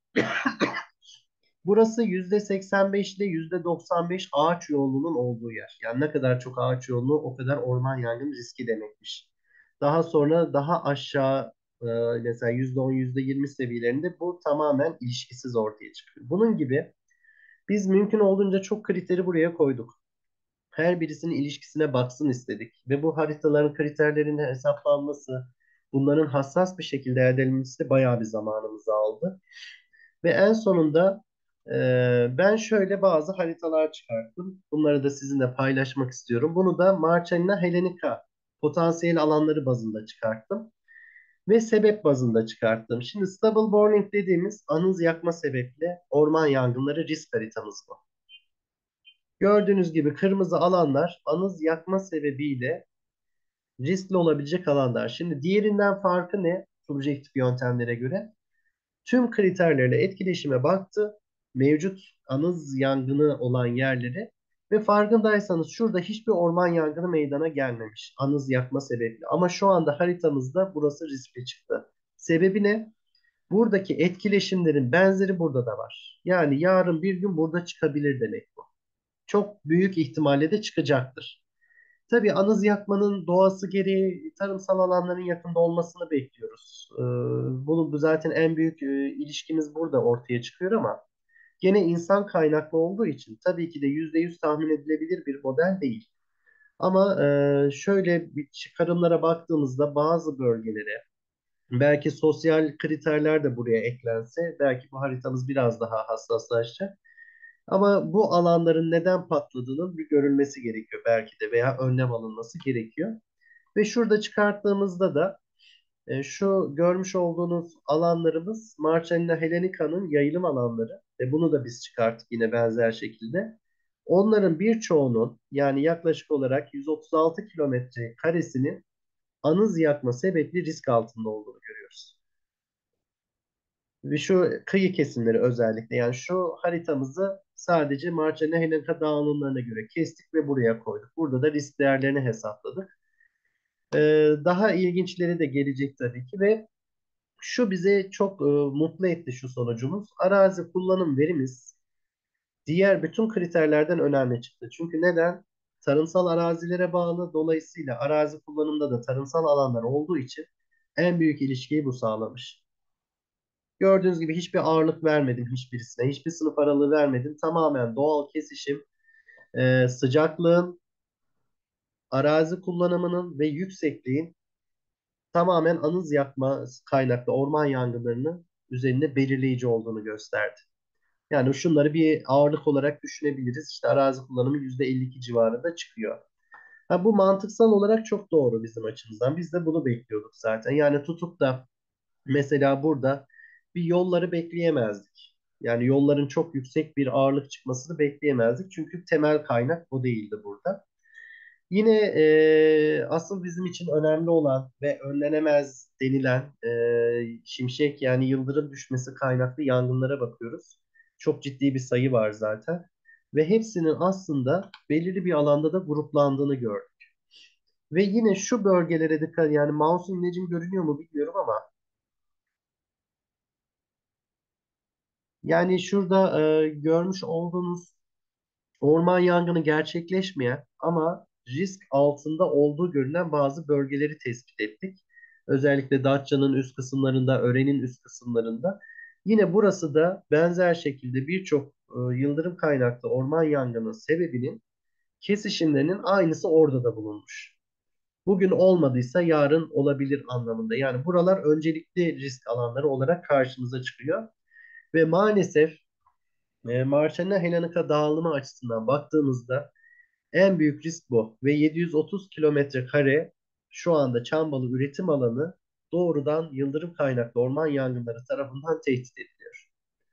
Burası %85 ile %95 ağaç yoğunluğunun olduğu yer. Yani ne kadar çok ağaç yoğunluğu o kadar orman yangın riski demekmiş. Daha sonra daha aşağı e, mesela %10, %20 seviyelerinde bu tamamen ilişkisiz ortaya çıkıyor. Bunun gibi biz mümkün olduğunca çok kriteri buraya koyduk. Her birisinin ilişkisine baksın istedik. Ve bu haritaların kriterlerinin hesaplanması, bunların hassas bir şekilde elde edilmesi de bayağı bir zamanımızı aldı. Ve en sonunda ben şöyle bazı haritalar çıkarttım. Bunları da sizinle paylaşmak istiyorum. Bunu da Marciana Hellenica potansiyel alanları bazında çıkarttım. Ve sebep bazında çıkarttım. Şimdi stubble burning dediğimiz anız yakma sebeple orman yangınları risk haritamız bu. Gördüğünüz gibi kırmızı alanlar anız yakma sebebiyle riskli olabilecek alanlar. Şimdi diğerinden farkı ne? Subjektif yöntemlere göre. Tüm kriterlerle etkileşime baktı. Mevcut anız yangını olan yerleri ve farkındaysanız şurada hiçbir orman yangını meydana gelmemiş anız yakma sebebiyle. Ama şu anda haritamızda burası riskli çıktı. Sebebi ne? Buradaki etkileşimlerin benzeri burada da var. Yani yarın bir gün burada çıkabilir demek bu. Çok büyük ihtimalle de çıkacaktır. Tabii anız yakmanın doğası gereği tarımsal alanların yakında olmasını bekliyoruz. Bu zaten en büyük ilişkimiz burada ortaya çıkıyor ama gene insan kaynaklı olduğu için tabii ki de %100 tahmin edilebilir bir model değil. Ama şöyle bir çıkarımlara baktığımızda bazı bölgelere belki sosyal kriterler de buraya eklense belki bu haritamız biraz daha hassaslaşacak. Ama bu alanların neden patladığının bir görülmesi gerekiyor belki de veya önlem alınması gerekiyor. Ve şurada çıkarttığımızda da şu görmüş olduğunuz alanlarımız Marcellina Hellenica'nın yayılım alanları ve bunu da biz çıkarttık yine benzer şekilde. Onların birçoğunun yani yaklaşık olarak 136 kilometre karesinin anız yakma sebeple risk altında olduğunu görüyoruz. Ve şu kıyı kesimleri özellikle yani şu haritamızı sadece Marcellina Hellenica dağılımlarına göre kestik ve buraya koyduk. Burada da risk değerlerini hesapladık. Daha ilginçleri de gelecek tabii ki ve şu bize çok mutlu etti şu sonucumuz. Arazi kullanım verimiz diğer bütün kriterlerden önemli çıktı. Çünkü neden? Tarımsal arazilere bağlı. Dolayısıyla arazi kullanımında da tarımsal alanlar olduğu için en büyük ilişkiyi bu sağlamış. Gördüğünüz gibi hiçbir ağırlık vermedim hiçbirisine. Hiçbir sınıf aralığı vermedim. Tamamen doğal kesişim, sıcaklığın, arazi kullanımının ve yüksekliğin tamamen anız yakma kaynaklı orman yangınlarının üzerinde belirleyici olduğunu gösterdi. Yani şunları bir ağırlık olarak düşünebiliriz. İşte arazi kullanımı %52 civarında çıkıyor. Ha, bu mantıksal olarak çok doğru bizim açımızdan. Biz de bunu bekliyorduk zaten. Yani tutup da mesela burada bir yolları bekleyemezdik. Yani yolların çok yüksek bir ağırlık çıkmasını bekleyemezdik. Çünkü temel kaynak o değildi burada. Yine asıl bizim için önemli olan ve önlenemez denilen şimşek yani yıldırım düşmesi kaynaklı yangınlara bakıyoruz. Çok ciddi bir sayı var zaten. Ve hepsinin aslında belirli bir alanda da gruplandığını gördük. Ve yine şu bölgelere dikkat yani mouse'un imlecim görünüyor mu bilmiyorum ama yani şurada görmüş olduğunuz orman yangını gerçekleşmeyen ama risk altında olduğu görülen bazı bölgeleri tespit ettik. Özellikle Datça'nın üst kısımlarında, Ören'in üst kısımlarında. Yine burası da benzer şekilde birçok yıldırım kaynaklı orman yangının sebebinin kesişimlerinin aynısı orada da bulunmuş. Bugün olmadıysa yarın olabilir anlamında. Yani buralar öncelikli risk alanları olarak karşımıza çıkıyor. Ve maalesef Marcellina Hellenica dağılımı açısından baktığımızda en büyük risk bu ve 730 kilometre kare şu anda Çambalı üretim alanı doğrudan yıldırım kaynaklı orman yangınları tarafından tehdit ediliyor.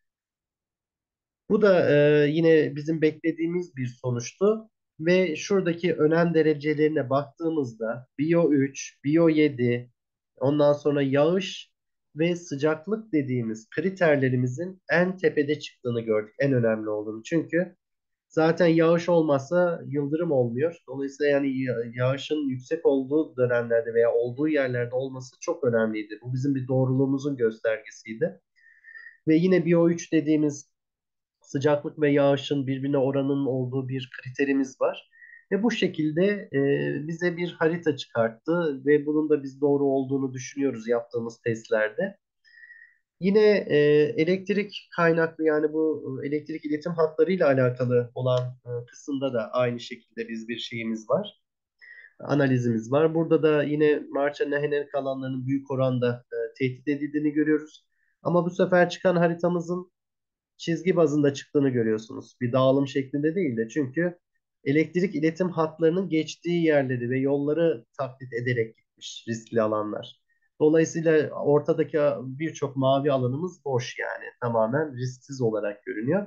Bu da yine bizim beklediğimiz bir sonuçtu ve şuradaki önem derecelerine baktığımızda Biyo 3, Biyo 7, ondan sonra yağış ve sıcaklık dediğimiz kriterlerimizin en tepede çıktığını gördük. En önemli olduğunu. Çünkü zaten yağış olmazsa yıldırım olmuyor. Dolayısıyla yani yağışın yüksek olduğu dönemlerde veya olduğu yerlerde olması çok önemliydi. Bu bizim bir doğruluğumuzun göstergesiydi. Ve yine BO3 dediğimiz sıcaklık ve yağışın birbirine oranının olduğu bir kriterimiz var. Ve bu şekilde bize bir harita çıkarttı ve bunun da biz doğru olduğunu düşünüyoruz yaptığımız testlerde. Yine elektrik kaynaklı yani bu elektrik iletim hatlarıyla alakalı olan kısımda da aynı şekilde biz bir şeyimiz var. Analizimiz var. Burada da yine Marşa Nehener alanlarının büyük oranda tehdit edildiğini görüyoruz. Ama bu sefer çıkan haritamızın çizgi bazında çıktığını görüyorsunuz. Bir dağılım şeklinde değil de çünkü elektrik iletim hatlarının geçtiği yerleri ve yolları taklit ederek gitmiş riskli alanlar. Dolayısıyla ortadaki birçok mavi alanımız boş yani tamamen risksiz olarak görünüyor.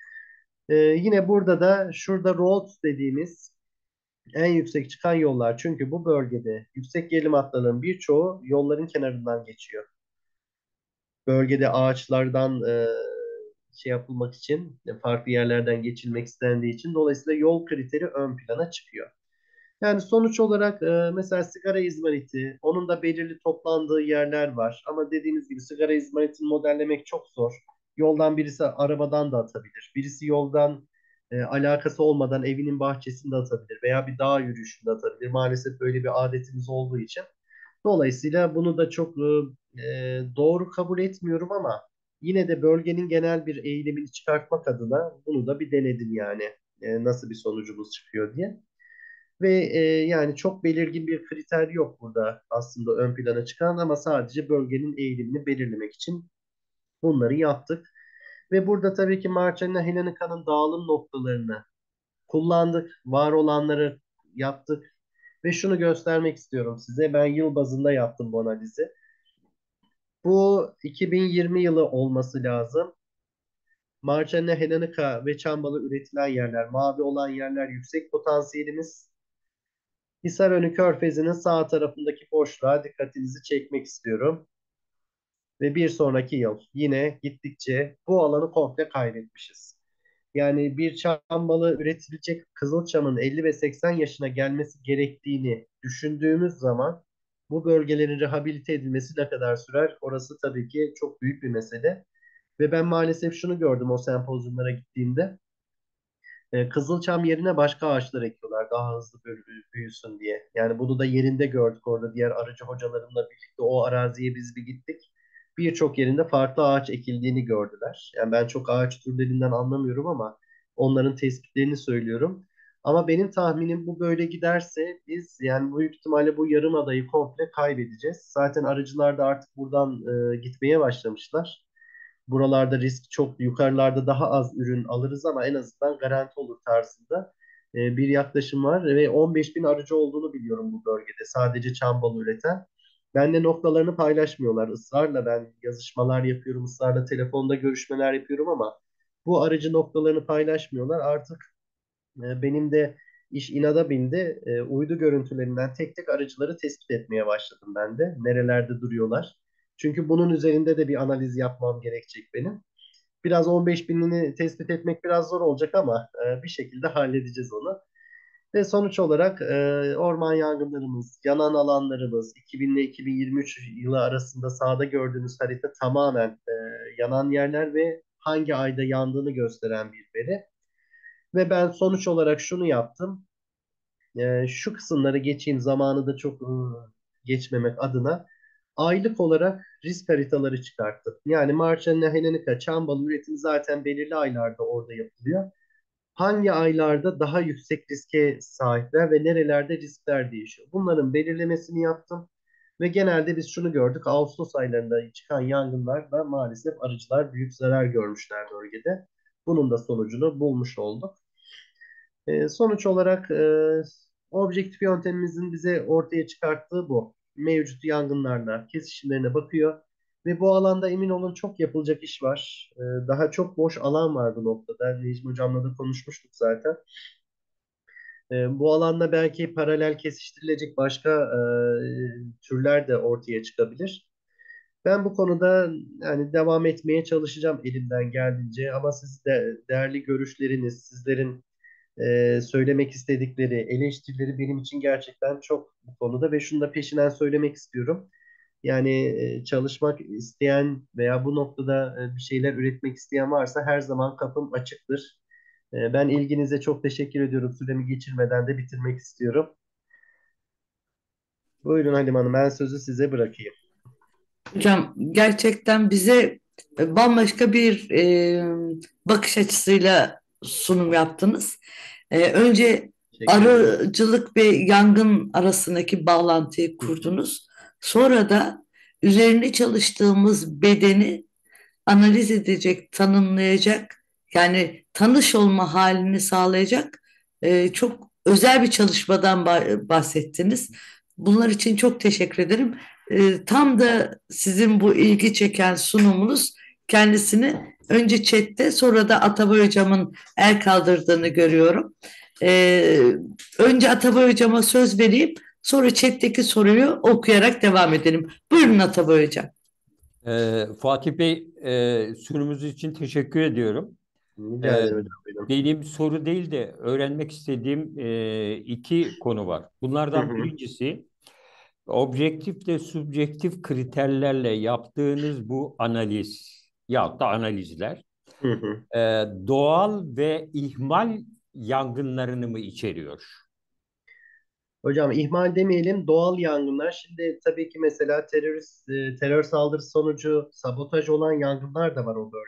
Yine burada da şurada roads dediğimiz en yüksek çıkan yollar çünkü bu bölgede yüksek gerilim hatlarının birçoğu yolların kenarından geçiyor. Bölgede ağaçlardan şey yapılmak için farklı yerlerden geçilmek istendiği için dolayısıyla yol kriteri ön plana çıkıyor. Yani sonuç olarak mesela sigara izmariti, onun da belirli toplandığı yerler var. Ama dediğiniz gibi sigara izmaritini modellemek çok zor. Yoldan birisi arabadan da atabilir. Birisi yoldan alakası olmadan evinin bahçesinde atabilir veya bir dağ yürüyüşünde atabilir. Maalesef böyle bir adetimiz olduğu için. Dolayısıyla bunu da çok doğru kabul etmiyorum ama yine de bölgenin genel bir eğilimini çıkartmak adına bunu da bir denedim yani nasıl bir sonucumuz çıkıyor diye. Ve yani çok belirgin bir kriter yok burada aslında ön plana çıkan, ama sadece bölgenin eğilimini belirlemek için bunları yaptık. Ve burada tabii ki Marcellina Hellenica'nın dağılım noktalarını kullandık. Var olanları yaptık. Ve şunu göstermek istiyorum size. Ben yıl bazında yaptım bu analizi. Bu 2020 yılı olması lazım. Marcellina Hellenica ve Çambalı üretilen yerler, mavi olan yerler yüksek potansiyelimiz. Hisarönü Körfezi'nin sağ tarafındaki boşluğa dikkatinizi çekmek istiyorum. Ve bir sonraki yıl yine gittikçe bu alanı komple kaybetmişiz. Yani bir çam balı üretilecek Kızılçam'ın 50 ve 80 yaşına gelmesi gerektiğini düşündüğümüz zaman bu bölgelerin rehabilite edilmesi ne kadar sürer? Orası tabii ki çok büyük bir mesele. Ve ben maalesef şunu gördüm o sempozyumlara gittiğimde. Kızılçam yerine başka ağaçlar ekiyorlar daha hızlı büyüsün diye. Yani bunu da yerinde gördük orada diğer arıcı hocalarımla birlikte o araziye biz bir gittik. Birçok yerinde farklı ağaç ekildiğini gördüler. Yani ben çok ağaç türlerinden anlamıyorum ama onların tespitlerini söylüyorum. Ama benim tahminim bu böyle giderse biz yani büyük ihtimalle bu yarım adayı komple kaybedeceğiz. Zaten arıcılar da artık buradan gitmeye başlamışlar. Buralarda risk çok, yukarılarda daha az ürün alırız ama en azından garanti olur tarzında bir yaklaşım var. Ve 15 bin arıcı olduğunu biliyorum bu bölgede sadece çam balı üreten. Benle noktalarını paylaşmıyorlar ısrarla, ben yazışmalar yapıyorum, ısrarla telefonda görüşmeler yapıyorum ama bu arıcı noktalarını paylaşmıyorlar. Artık benim de iş inada bindi. Uydu görüntülerinden tek tek arıcıları tespit etmeye başladım ben de. Nerelerde duruyorlar. Çünkü bunun üzerinde de bir analiz yapmam gerekecek benim. Biraz 15 binini tespit etmek biraz zor olacak ama bir şekilde halledeceğiz onu. Ve sonuç olarak orman yangınlarımız, yanan alanlarımız, 2000 ile 2023 yılı arasında sahada gördüğünüz harita tamamen yanan yerler ve hangi ayda yandığını gösteren bir veri. Ve ben sonuç olarak şunu yaptım. Şu kısımları geçeyim, zamanı da çok geçmemek adına aylık olarak risk haritaları çıkarttım. Yani Marcellina Hellenica, çam balı üretimi zaten belirli aylarda orada yapılıyor. Hangi aylarda daha yüksek riske sahipler ve nerelerde riskler değişiyor? Bunların belirlemesini yaptım. Ve genelde biz şunu gördük. Ağustos aylarında çıkan yangınlarda maalesef arıcılar büyük zarar görmüşler bölgede. Bunun da sonucunu bulmuş olduk. Sonuç olarak objektif yöntemimizin bize ortaya çıkarttığı bu. Mevcut yangınlarla kesişimlerine bakıyor. Ve bu alanda emin olun çok yapılacak iş var. Daha çok boş alan var bu noktada. Necmi Hocam'la da konuşmuştuk zaten. Bu alanda belki paralel kesiştirilecek başka türler de ortaya çıkabilir. Ben bu konuda yani devam etmeye çalışacağım elimden geldiğince, ama siz de değerli görüşleriniz, sizlerin söylemek istedikleri, eleştirileri benim için gerçekten çok bu konuda. Ve şunu da peşinden söylemek istiyorum. Yani çalışmak isteyen veya bu noktada bir şeyler üretmek isteyen varsa her zaman kapım açıktır. Ben ilginize çok teşekkür ediyorum. Süremi geçirmeden de bitirmek istiyorum. Buyurun Halim Hanım, ben sözü size bırakayım. Hocam gerçekten bize bambaşka bir bakış açısıyla sunum yaptınız. Önce Teşekkür ederim. arıcılık ve yangın arasındaki bağlantıyı Hı hı. kurdunuz. Sonra da üzerine çalıştığımız bedeni analiz edecek, tanımlayacak, yani tanış olma halini sağlayacak çok özel bir çalışmadan bahsettiniz. Bunlar için çok teşekkür ederim. Tam da sizin bu ilgi çeken sunumunuz kendisini önce chatte sonra da Atabay Hocam'ın el kaldırdığını görüyorum. E, Önce Atabay Hocam'a söz vereyim, sonra chatteki soruyu okuyarak devam edelim. Buyurun Atabay Hocam. Fatih Bey, sunumunuz için teşekkür ediyorum. Rica Ee, ederim hocam. Buyurun. Benim soru değil de öğrenmek istediğim iki konu var. Hı Bunlardan hı. birincisi, objektif ve subjektif kriterlerle yaptığınız bu analiz ya da analizler Hı hı. e, doğal ve ihmal yangınlarını mı içeriyor? Hocam ihmal demeyelim, doğal yangınlar. Şimdi tabii ki mesela terör saldırısı sonucu sabotaj olan yangınlar da var o bölgede.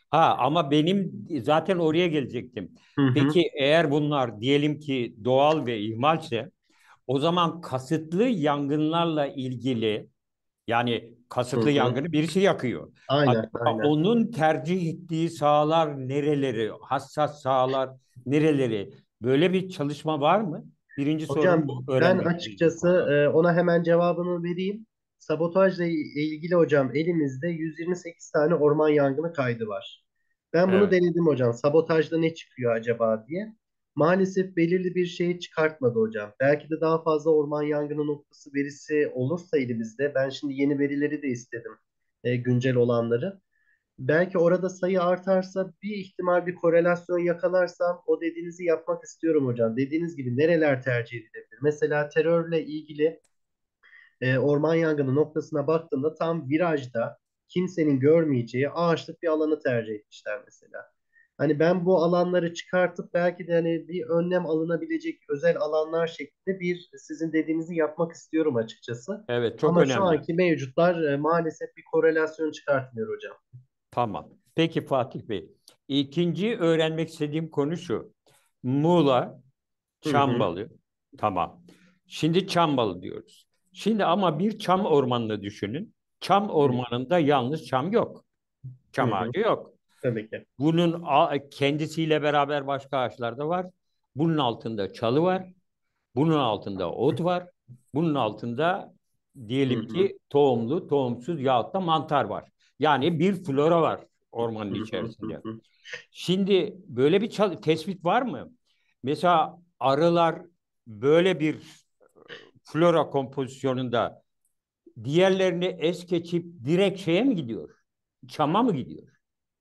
Ha, ama benim zaten oraya gelecektim. Hı hı. Peki eğer bunlar diyelim ki doğal ve ihmalse, o zaman kasıtlı yangınlarla ilgili, yani Hı kasıtlı hı. yangını birisi yakıyor. Aynen, Acaba aynen. onun tercih ettiği sahalar nereleri, hassas sahalar nereleri? Böyle bir çalışma var mı? Birinci sorum Hocam bu, ben öğrenmek istediğim açıkçası konu. ona hemen cevabını vereyim. Sabotajla ilgili hocam elimizde 128 tane orman yangını kaydı var. Ben bunu Evet, denedim hocam. Sabotajda ne çıkıyor acaba diye. Maalesef belirli bir şey çıkartmadı hocam. Belki de daha fazla orman yangını noktası verisi olursa elimizde. Ben şimdi yeni verileri de istedim. Güncel olanları. Belki orada sayı artarsa bir ihtimal bir korelasyon yakalarsam o dediğinizi yapmak istiyorum hocam. Dediğiniz gibi nereler tercih edilebilir? Mesela terörle ilgili orman yangını noktasına baktığımda tam virajda kimsenin görmeyeceği ağaçlık bir alanı tercih etmişler mesela. Hani ben bu alanları çıkartıp belki de hani bir önlem alınabilecek özel alanlar şeklinde bir sizin dediğinizi yapmak istiyorum açıkçası. evet, çok Ama şu önemli. anki mevcutlar maalesef bir korelasyon çıkartmıyor hocam. Tamam. Peki Fatih Bey, ikinci öğrenmek istediğim konu şu. Muğla, Hı hı. Çambalı. Tamam. Şimdi Çambalı diyoruz. Şimdi ama bir çam ormanını düşünün. Çam Hı ormanında yalnız çam yok. hı. Çam Hı. ağacı yok. Tabii ki. Bunun kendisiyle beraber başka ağaçlar da var. Bunun altında çalı var. Bunun altında ot var. Bunun altında Hı diyelim hı. ki tohumlu, tohumsuz yahut da mantar var. Yani bir flora var Hı ormanın hı. Hı içerisinde. hı. Şimdi böyle bir tespit var mı? Mesela arılar böyle bir flora kompozisyonunda diğerlerini es geçip direkt şeye mi gidiyor? Çama mı gidiyor?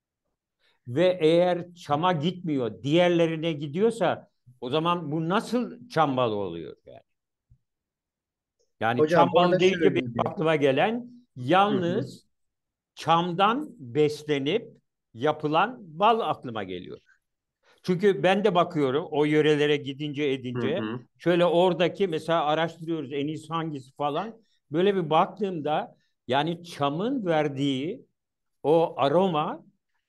Ve eğer çama gitmiyor, diğerlerine gidiyorsa o zaman bu nasıl çam balı oluyor yani? Yani Hocam çam balı orada deyince benim şöyleydi. aklıma gelen Hı hı. yalnız çamdan beslenip yapılan bal aklıma geliyor. Çünkü ben de bakıyorum o yörelere gidince Hı edince hı. şöyle oradaki mesela araştırıyoruz en iyisi hangisi falan. Böyle bir baktığımda yani çamın verdiği o aroma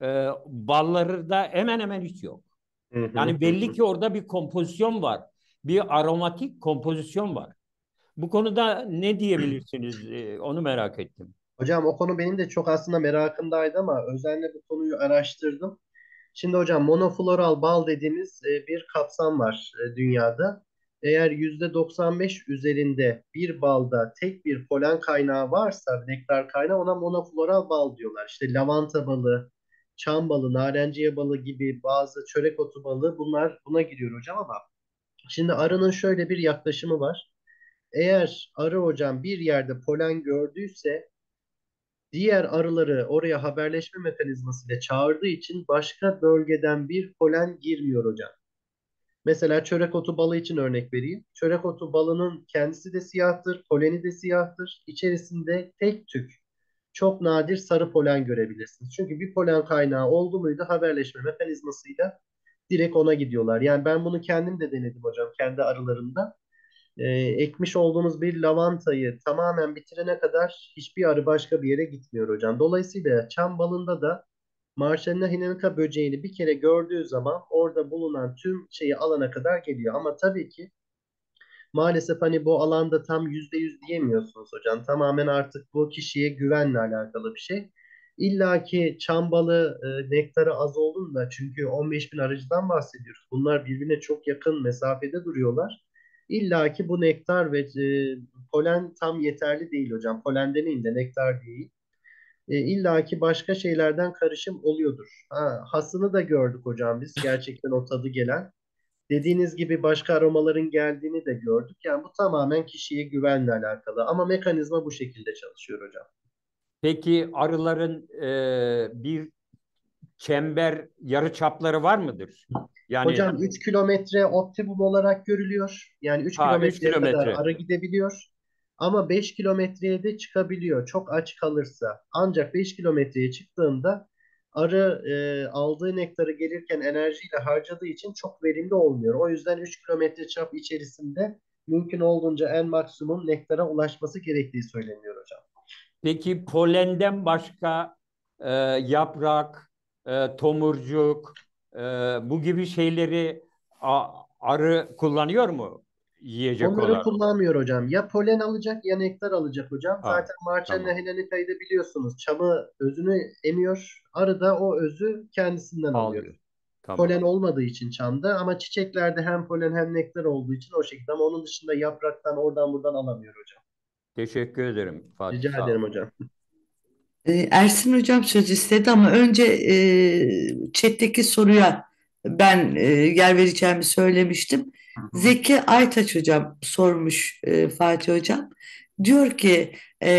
balları da hemen hemen hiç yok. Hı hı. Yani Hı belli hı. ki orada bir kompozisyon var. Bir aromatik kompozisyon var. Bu konuda ne diyebilirsiniz? Onu merak ettim. Hocam o konu benim de çok aslında merakımdaydı ama özenle bu konuyu araştırdım. Şimdi hocam monofloral bal dediğimiz bir kapsam var dünyada. Eğer %95 üzerinde bir balda tek bir polen kaynağı varsa, nektar kaynağı ona monofloral bal diyorlar. İşte lavanta balı, çam balı, narenciye balı gibi bazı çörek otu balı bunlar buna giriyor hocam ama şimdi arının şöyle bir yaklaşımı var. Eğer arı hocam bir yerde polen gördüyse diğer arıları oraya haberleşme mekanizmasıyla çağırdığı için başka bölgeden bir polen girmiyor hocam. Mesela çörek otu balı için örnek vereyim. Çörek otu balının kendisi de siyahtır, poleni de siyahtır. İçerisinde tek tük çok nadir sarı polen görebilirsiniz. Çünkü bir polen kaynağı oldu muydu haberleşme mekanizmasıyla direkt ona gidiyorlar. Yani ben bunu kendim de denedim hocam kendi arılarımda. Ekmiş olduğumuz bir lavantayı tamamen bitirene kadar hiçbir arı başka bir yere gitmiyor hocam. Dolayısıyla çam balında da Marcellina hinenica böceğini bir kere gördüğü zaman orada bulunan tüm şeyi alana kadar geliyor. Ama tabii ki maalesef hani bu alanda tam %100 diyemiyorsunuz hocam. Tamamen artık bu kişiye güvenle alakalı bir şey. İlla ki çam balı nektarı az olduğunda çünkü 15 bin arıcıdan bahsediyoruz. Bunlar birbirine çok yakın mesafede duruyorlar. İlla ki bu nektar ve polen tam yeterli değil hocam. Polen demeyin de nektar değil. İlla ki başka şeylerden karışım oluyordur. Ha, hasını da gördük hocam biz. Gerçekten o tadı gelen. Dediğiniz gibi başka aromaların geldiğini de gördük. Yani bu tamamen kişiye güvenle alakalı. Ama mekanizma bu şekilde çalışıyor hocam. Peki arıların bir çember yarı çapları var mıdır? Yani Hocam 3 kilometre optimum olarak görülüyor. Yani 3 ha 3 kilometreye kadar kilometre. ara gidebiliyor. Ama 5 kilometreye de çıkabiliyor. Çok aç kalırsa. Ancak 5 kilometreye çıktığında arı aldığı nektarı gelirken enerjiyle harcadığı için çok verimli olmuyor. O yüzden 3 kilometre çap içerisinde mümkün olduğunca en maksimum nektara ulaşması gerektiği söyleniyor hocam. Peki polenden başka yaprak, tomurcuk, e, bu gibi şeyleri arı kullanıyor mu yiyecek Onları olarak? kullanmıyor hocam. Ya polen alacak ya nektar alacak hocam. Ha, Zaten Marcella tamam. helenica'yı da biliyorsunuz. Çamı özünü emiyor. Arı da o özü kendisinden alıyor. Alıyor. Tamam. Polen olmadığı için çamda ama çiçeklerde hem polen hem nektar olduğu için o şekilde, ama onun dışında yapraktan oradan buradan alamıyor hocam. Teşekkür ederim Fatih. Rica Sağ ol. ederim hocam. Ersin Hocam söz istedi ama önce chat'teki soruya ben yer vereceğimi söylemiştim. Hı hı. Zeki Aytaç Hocam sormuş Fatih Hocam. Diyor ki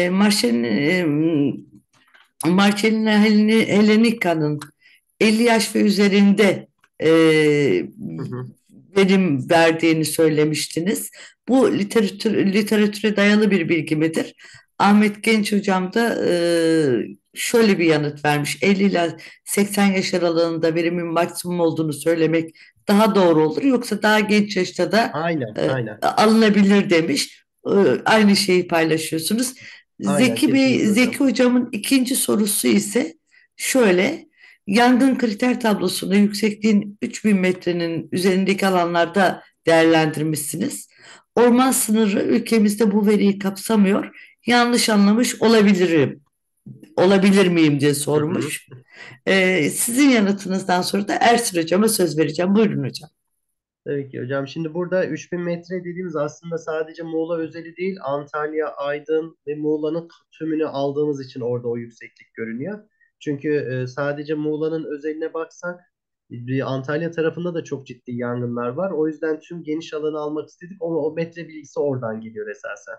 Marcellina Hellenica'nın 50 yaş ve üzerinde e, Hı hı. verim verdiğini söylemiştiniz. Bu literatüre dayalı bir bilgi midir? Ahmet Genç hocam da şöyle bir yanıt vermiş. 50 ile 80 yaş aralığında verimin maksimum olduğunu söylemek daha doğru olur. Yoksa daha genç yaşta da Aynen, aynen. alınabilir demiş. Aynı şeyi paylaşıyorsunuz. Aynen, Zeki Bey, kesinlikle Zeki hocam. hocamın ikinci sorusu ise şöyle. Yangın kriter tablosunda yüksekliğin 3000 metrenin üzerindeki alanlarda değerlendirmişsiniz. Orman sınırı ülkemizde bu veriyi kapsamıyor. Yanlış anlamış olabilirim, olabilir miyim diye Hı hı. sormuş. Sizin yanıtınızdan sonra da Ersin hocama söz vereceğim. Buyurun hocam. Tabii ki hocam. Şimdi burada 3000 metre dediğimiz aslında sadece Muğla özeli değil, Antalya, Aydın ve Muğla'nın tümünü aldığımız için orada o yükseklik görünüyor. Çünkü sadece Muğla'nın özeline baksak bir Antalya tarafında da çok ciddi yangınlar var. O yüzden tüm geniş alanı almak istedik. O metre bilgisi oradan geliyor esasen.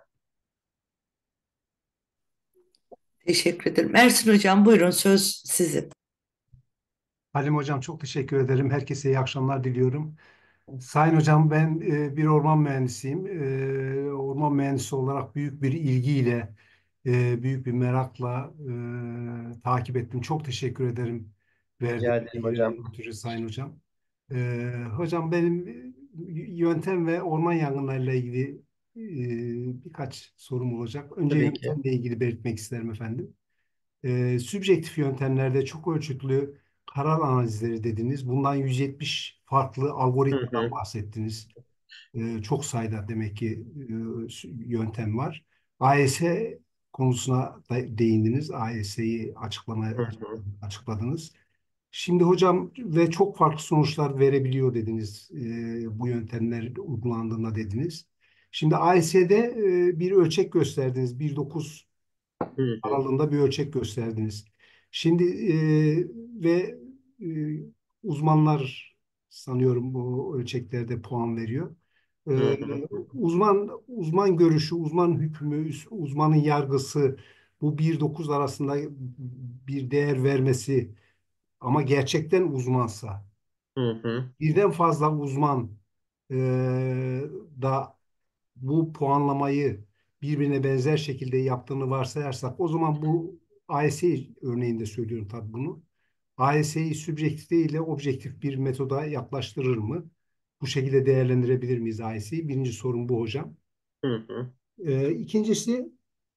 Teşekkür ederim. Ersin hocam buyurun söz sizin. Halim Hocam çok teşekkür ederim. Herkese iyi akşamlar diliyorum. Sayın Hocam ben bir orman mühendisiyim. Orman mühendisi olarak büyük bir ilgiyle, büyük bir merakla takip ettim. Çok teşekkür ederim Rica verdiğiniz ederim hocam. bilgilerden ötürü Sayın Hocam. Hocam benim yöntem ve orman yangınlarıyla ilgili birkaç sorum olacak. Önce Tabii ki. yöntemle ilgili belirtmek isterim efendim. Sübjektif yöntemlerde çok ölçütlü karar analizleri dediniz. Bundan 170 farklı Hı algoritmadan hı. bahsettiniz. Çok sayıda demek ki yöntem var. AES konusuna da değindiniz. AES'yi Hı hı. açıkladınız. Şimdi hocam ve çok farklı sonuçlar verebiliyor dediniz. Bu yöntemler uygulandığında dediniz. Şimdi AES'de bir ölçek gösterdiniz. 1.9 Hı hı. aralığında bir ölçek gösterdiniz. Şimdi ve e, uzmanlar sanıyorum bu ölçeklerde puan veriyor. Hı E, hı. uzman görüşü, uzman hükmü, uzmanın yargısı bu 1-9 arasında bir değer vermesi ama gerçekten uzmansa Hı hı. birden fazla uzman e, da bu puanlamayı birbirine benzer şekilde yaptığını varsayarsak o zaman bu AES örneğinde söylüyorum tabii bunu. AES'yi sübjektif değil de objektif bir metoda yaklaştırır mı? Bu şekilde değerlendirebilir miyiz AES'yi? Birinci sorun bu hocam. Hı hı. İkincisi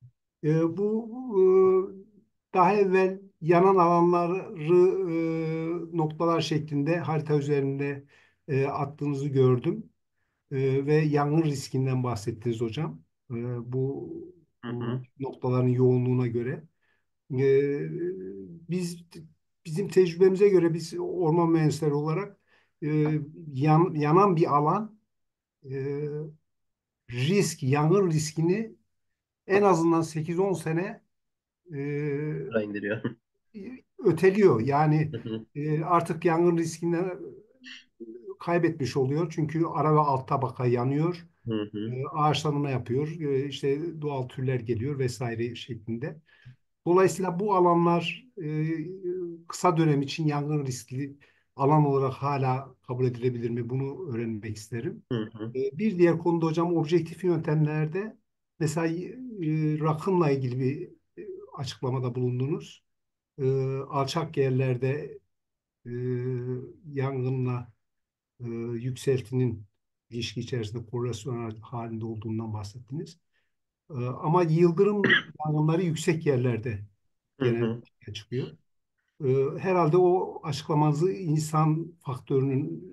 bu daha evvel yanan alanları noktalar şeklinde harita üzerinde attığınızı gördüm. Ve yangın riskinden bahsettiniz hocam. Bu, Hı bu hı. noktaların yoğunluğuna göre. Ee, biz bizim tecrübemize göre biz orman mühendisleri olarak e, yanan bir alan e, yangın riskini en azından 8-10 sene e, Buraya indiriyor. öteliyor. Yani Hı hı. artık yangın riskinden kaybetmiş oluyor. Çünkü ara ve alt tabaka yanıyor. Hı hı. Ağaçlanma yapıyor, işte doğal türler geliyor vesaire şeklinde. Dolayısıyla bu alanlar kısa dönem için yangın riskli alan olarak hala kabul edilebilir mi? Bunu öğrenmek isterim. Hı hı. Bir diğer konuda hocam objektif yöntemlerde mesela rakımla ilgili bir açıklamada bulundunuz. Alçak yerlerde e, yangınla e, yükseltinin ilişki içerisinde korelasyon halinde olduğundan bahsettiniz. Ama yıldırım yangınları yüksek yerlerde Hı genelde hı. çıkıyor. Herhalde o açıklamanızı insan faktörünün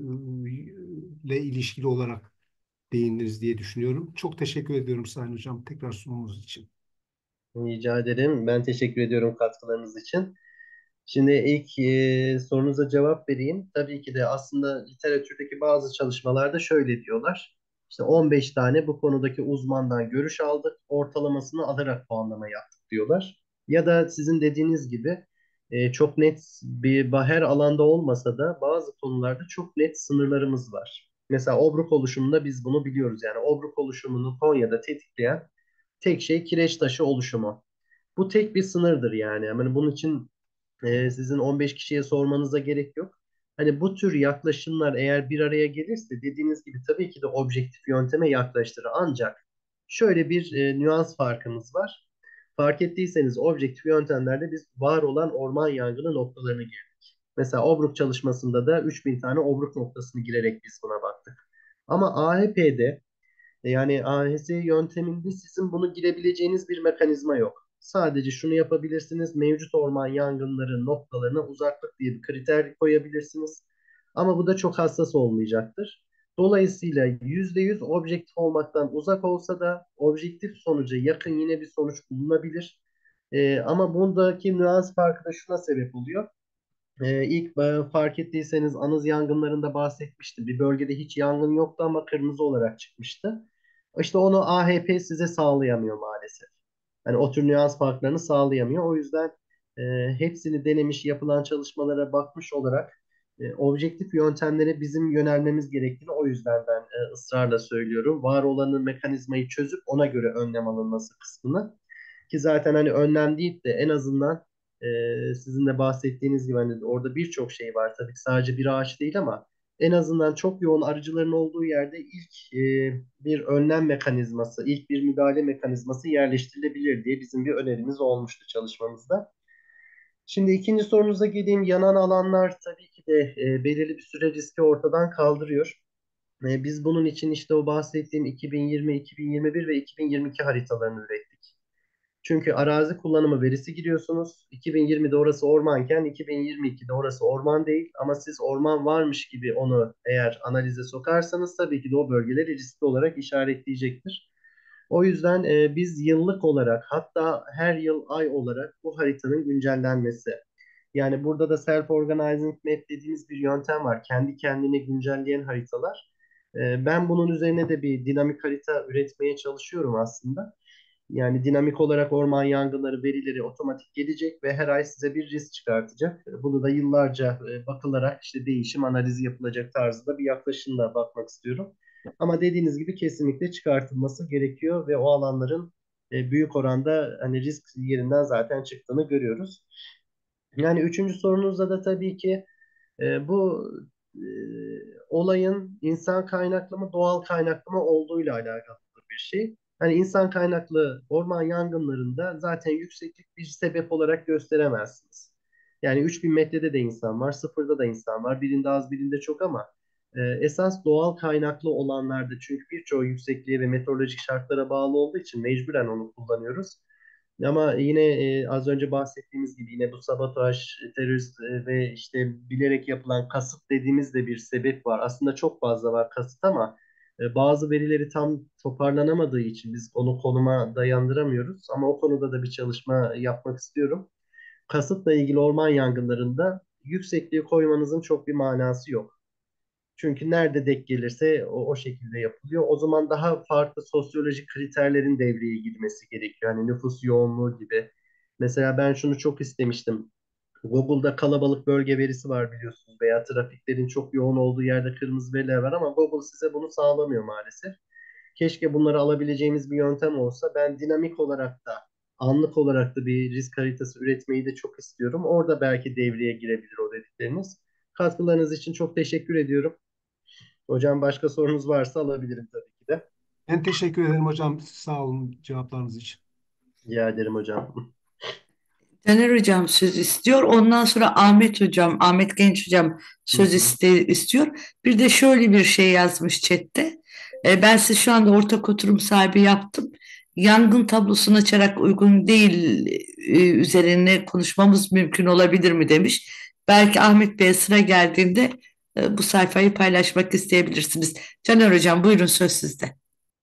ile ilişkili olarak değindiniz diye düşünüyorum. Çok teşekkür ediyorum Sayın Hocam tekrar sunumunuz için. Rica ederim. Ben teşekkür ediyorum katkılarınız için. Şimdi ilk sorunuza cevap vereyim. Tabii ki de aslında literatürdeki bazı çalışmalarda şöyle diyorlar. İşte 15 tane bu konudaki uzmandan görüş aldık, ortalamasını alarak puanlama yaptık diyorlar. Ya da sizin dediğiniz gibi çok net her alanda olmasa da bazı konularda çok net sınırlarımız var. Mesela obruk oluşumunda biz bunu biliyoruz. Yani obruk oluşumunu Konya'da tetikleyen tek şey kireç taşı oluşumu. Bu tek bir sınırdır yani. Yani bunun için sizin 15 kişiye sormanıza gerek yok. Hani bu tür yaklaşımlar eğer bir araya gelirse dediğiniz gibi tabii ki de objektif yönteme yaklaştırır. Ancak şöyle bir nüans farkımız var. Fark ettiyseniz objektif yöntemlerde biz var olan orman yangını noktalarını girdik. Mesela Obruk çalışmasında da 3000 tane Obruk noktasını girerek biz buna baktık. Ama AHP'de yani AHS yönteminde sizin bunu girebileceğiniz bir mekanizma yok. Sadece şunu yapabilirsiniz. Mevcut orman yangınları noktalarına uzaklık diye bir kriter koyabilirsiniz. Ama bu da çok hassas olmayacaktır. Dolayısıyla %100 objektif olmaktan uzak olsa da objektif sonuca yakın yine bir sonuç bulunabilir. Ama bundaki nüans farkı da şuna sebep oluyor. İlk fark ettiyseniz anız yangınlarında bahsetmiştim. Bir bölgede hiç yangın yoktu ama kırmızı olarak çıkmıştı. İşte onu AHP size sağlayamıyor maalesef. Yani o tür nüans farklarını sağlayamıyor. O yüzden e, hepsini denemiş, yapılan çalışmalara bakmış olarak objektif yöntemlere bizim yönelmemiz gerektiğini o yüzden ben ısrarla söylüyorum. Var olanın mekanizmayı çözüp ona göre önlem alınması kısmını. Ki zaten hani önlem değil de en azından sizin de bahsettiğiniz gibi hani orada birçok şey var tabii ki sadece bir ağaç değil ama en azından çok yoğun arıcıların olduğu yerde ilk bir önlem mekanizması, ilk bir müdahale mekanizması yerleştirilebilir diye bizim bir önerimiz olmuştu çalışmamızda. Şimdi ikinci sorunuza geleyim. Yanan alanlar tabii ki de belirli bir süre riski ortadan kaldırıyor. Biz bunun için işte o bahsettiğim 2020, 2021 ve 2022 haritalarını ürettik. Çünkü arazi kullanımı verisi giriyorsunuz. 2020'de orası ormanken 2022'de orası orman değil. Ama siz orman varmış gibi onu eğer analize sokarsanız tabii ki de o bölgeleri riskli olarak işaretleyecektir. O yüzden biz yıllık olarak hatta her yıl ay olarak bu haritanın güncellenmesi. Yani burada da self-organizing map dediğimiz bir yöntem var. Kendi kendine güncelleyen haritalar. Ben bunun üzerine de bir dinamik harita üretmeye çalışıyorum aslında. Yani dinamik olarak orman yangınları verileri otomatik gelecek ve her ay size bir risk çıkartacak. Bunu da yıllarca bakılarak işte değişim analizi yapılacak tarzda bir yaklaşımla bakmak istiyorum. Ama dediğiniz gibi kesinlikle çıkartılması gerekiyor ve o alanların büyük oranda hani risk yerinden zaten çıktığını görüyoruz. Yani üçüncü sorunuzda da tabii ki bu e, olayın insan kaynaklı mı doğal kaynaklı mı olduğuyla alakalı bir şey. Hani insan kaynaklı orman yangınlarında zaten yükseklik bir sebep olarak gösteremezsiniz. Yani 3000 metrede de insan var, sıfırda da insan var. Birinde az, birinde çok ama esas doğal kaynaklı olanlarda çünkü birçoğu yüksekliğe ve meteorolojik şartlara bağlı olduğu için mecburen onu kullanıyoruz. Ama yine az önce bahsettiğimiz gibi yine bu sabotaj, terörist ve işte bilerek yapılan kasıt dediğimiz de bir sebep var. Aslında çok fazla var kasıt ama bazı verileri tam toparlanamadığı için biz onu konuma dayandıramıyoruz. Ama o konuda da bir çalışma yapmak istiyorum. Kasıtla ilgili orman yangınlarında yüksekliği koymanızın çok bir manası yok. Çünkü nerede denk gelirse o şekilde yapılıyor. O zaman daha farklı sosyolojik kriterlerin devreye girmesi gerekiyor. Hani nüfus yoğunluğu gibi. Mesela ben şunu çok istemiştim. Google'da kalabalık bölge verisi var biliyorsunuz veya trafiklerin çok yoğun olduğu yerde kırmızı veriler var ama Google size bunu sağlamıyor maalesef. Keşke bunları alabileceğimiz bir yöntem olsa. Ben dinamik olarak da anlık olarak da bir risk haritası üretmeyi de çok istiyorum. Orada belki devreye girebilir o dedikleriniz. Katkılarınız için çok teşekkür ediyorum. Hocam başka sorunuz varsa alabilirim tabii ki de. Ben teşekkür ederim hocam. Sağ olun cevaplarınız için. Rica ederim hocam. Caner Hocam söz istiyor. Ondan sonra Ahmet Hocam, Ahmet Genç Hocam söz istiyor. Bir de şöyle bir şey yazmış chatte. Ben size şu anda ortak oturum sahibi yaptım. yangın tablosunu açarak uygun değil üzerine konuşmamız mümkün olabilir mi demiş. Belki Ahmet Bey'e sıra geldiğinde bu sayfayı paylaşmak isteyebilirsiniz. Caner Hocam buyurun söz sizde.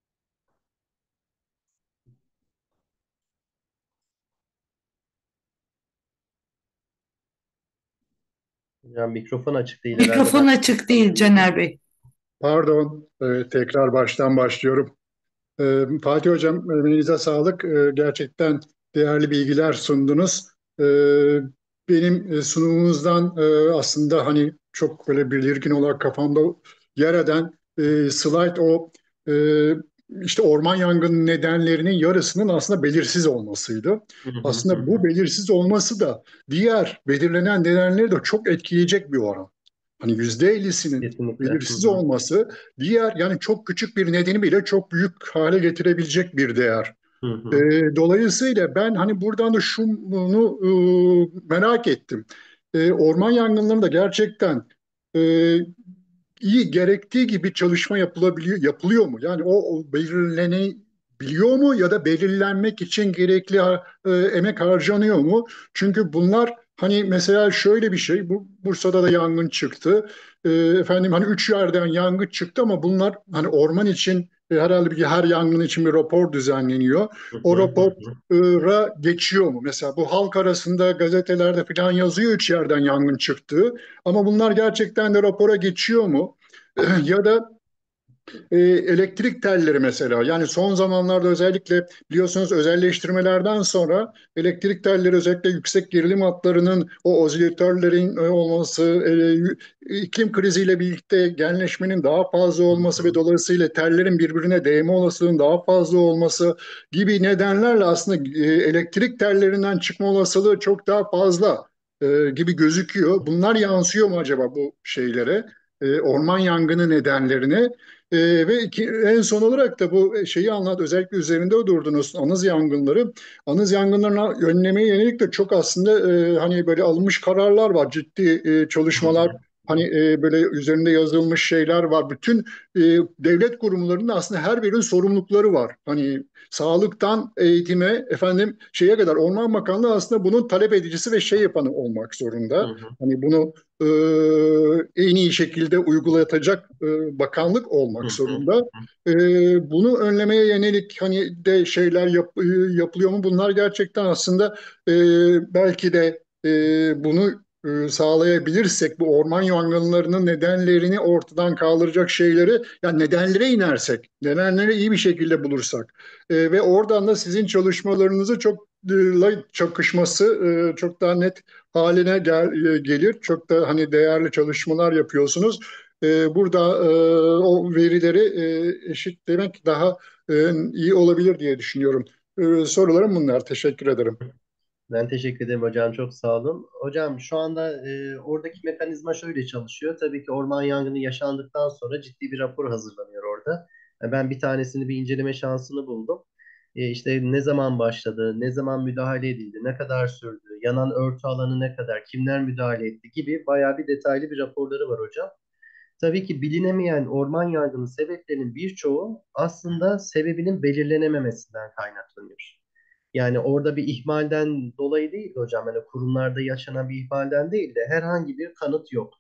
Hocam mikrofon açık değil herhalde. Mikrofon açık değil Caner Bey. Pardon, tekrar baştan başlıyorum. Fatih Hocam, emeğinize sağlık. Gerçekten değerli bilgiler sundunuz. E, Benim sunumunuzdan aslında hani çok böyle belirgin olarak kafamda yer eden slide o e, işte orman yangını nedenlerinin yarısının aslında belirsiz olmasıydı. Hı hı hı Aslında bu hı. belirsiz olması da diğer belirlenen nedenleri de çok etkileyecek bir oran. Hani %50'sinin Kesinlikle. Hı belirsiz hı. olması diğer yani çok küçük bir nedeni bile çok büyük hale getirebilecek bir değer. Hı hı. Dolayısıyla ben hani buradan da şunu merak ettim. Orman yangınlarında gerçekten e, iyi gerektiği gibi çalışma yapılıyor mu? Yani o belirlenebiliyor mu ya da belirlenmek için gerekli emek harcanıyor mu? Çünkü bunlar hani mesela şöyle bir şey, bu Bursa'da da yangın çıktı. Efendim hani üç yerden yangın çıktı ama bunlar hani orman için herhalde her yangın için bir rapor düzenleniyor. Hı O hı hı hı. rapora geçiyor mu? Mesela bu halk arasında gazetelerde falan yazıyor üç yerden yangın çıktı. Ama bunlar gerçekten de rapora geçiyor mu? Ya da elektrik telleri mesela yani son zamanlarda özellikle biliyorsunuz özelleştirmelerden sonra elektrik telleri özellikle yüksek gerilim hatlarının o osilatörlerin olması, iklim kriziyle birlikte genleşmenin daha fazla Hı olması ve hı. dolayısıyla tellerin birbirine değme olasılığının daha fazla olması gibi nedenlerle aslında elektrik tellerinden çıkma olasılığı çok daha fazla gibi gözüküyor. Bunlar yansıyor mu acaba bu şeylere? Orman yangını nedenlerine. En son olarak da bu şeyi anlat, özellikle üzerinde durdunuz, anız yangınları. Anız yangınlarına önlemeye yönelik de çok aslında hani böyle alınmış kararlar var, ciddi Hı çalışmalar, hı. hani böyle üzerinde yazılmış şeyler var. Bütün devlet kurumlarının aslında her birinin sorumlulukları var. Hani sağlıktan eğitime, efendim şeye kadar Orman Bakanlığı aslında bunun talep edicisi ve şey yapanı olmak Hı zorunda. hı. Hani bunu e, en iyi şekilde uygulayacak bakanlık Hı olmak hı. zorunda. E, Bunu önlemeye yönelik hani de şeyler yapılıyor mu? Bunlar gerçekten aslında e, belki de bunu sağlayabilirsek bu orman yangınlarının nedenlerini ortadan kaldıracak şeyleri yani nedenlere inersek, nedenleri iyi bir şekilde bulursak ve oradan da sizin çalışmalarınızı çok çakışması çok daha net haline gelir. Çok da hani değerli çalışmalar yapıyorsunuz. Burada o verileri eşitlemek daha iyi olabilir diye düşünüyorum. Sorularım bunlar. Teşekkür ederim. Ben teşekkür ederim hocam. Çok sağ olun. Hocam şu anda oradaki mekanizma şöyle çalışıyor. Tabii ki orman yangını yaşandıktan sonra ciddi bir rapor hazırlanıyor orada. Ben bir tanesini bir inceleme şansını buldum. İşte ne zaman başladı, ne zaman müdahale edildi, ne kadar sürdü, yanan örtü alanı ne kadar, kimler müdahale etti gibi bayağı bir detaylı bir raporları var hocam. Tabii ki bilinemeyen orman yangını sebeplerinin birçoğu aslında sebebinin belirlenememesinden kaynaklanıyor. Yani orada bir ihmalden dolayı değil de hocam, hani kurumlarda yaşanan bir ihmalden değil de herhangi bir kanıt yok.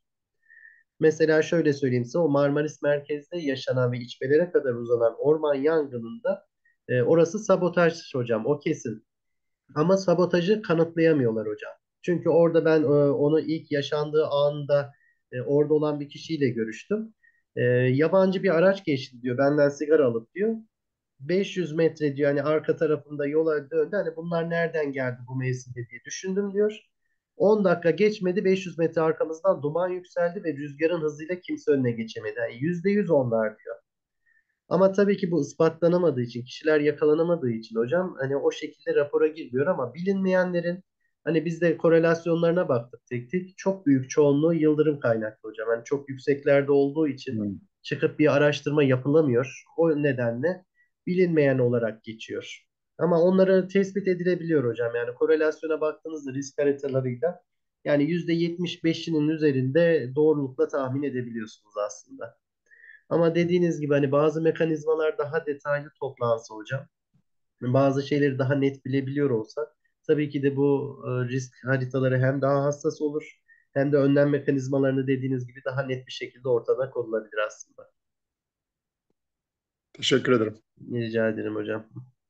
Mesela şöyle söyleyeyim size, o Marmaris merkezde yaşanan ve içmelere kadar uzanan orman yangınında orası sabotaj hocam, o kesin. Ama sabotajı kanıtlayamıyorlar hocam. Çünkü orada ben onu ilk yaşandığı anda orada olan bir kişiyle görüştüm. Yabancı bir araç geçti diyor, benden sigara alıp diyor. 500 metre diyor hani arka tarafında yola döndü. Hani bunlar nereden geldi bu mevsimde diye düşündüm diyor. 10 dakika geçmedi, 500 metre arkamızdan duman yükseldi ve rüzgarın hızıyla kimse önüne geçemedi. Yani %100 onlar diyor. Ama tabii ki bu ispatlanamadığı için, kişiler yakalanamadığı için hocam hani o şekilde rapora girmiyor, ama bilinmeyenlerin hani biz de korelasyonlarına baktık tek tek. Çok büyük çoğunluğu yıldırım kaynaklı hocam. Hani çok yükseklerde olduğu için Hmm. çıkıp bir araştırma yapılamıyor. O nedenle bilinmeyen olarak geçiyor. Ama onları tespit edilebiliyor hocam. Yani korelasyona baktığınızda risk haritalarıyla yani %75'inin üzerinde doğrulukla tahmin edebiliyorsunuz aslında. Ama dediğiniz gibi hani bazı mekanizmalar daha detaylı toplansa hocam. bazı şeyleri daha net bilebiliyor olsak tabii ki de bu risk haritaları hem daha hassas olur hem de önlem mekanizmalarını dediğiniz gibi daha net bir şekilde ortada konulabilir aslında. Teşekkür ederim. Rica ederim hocam.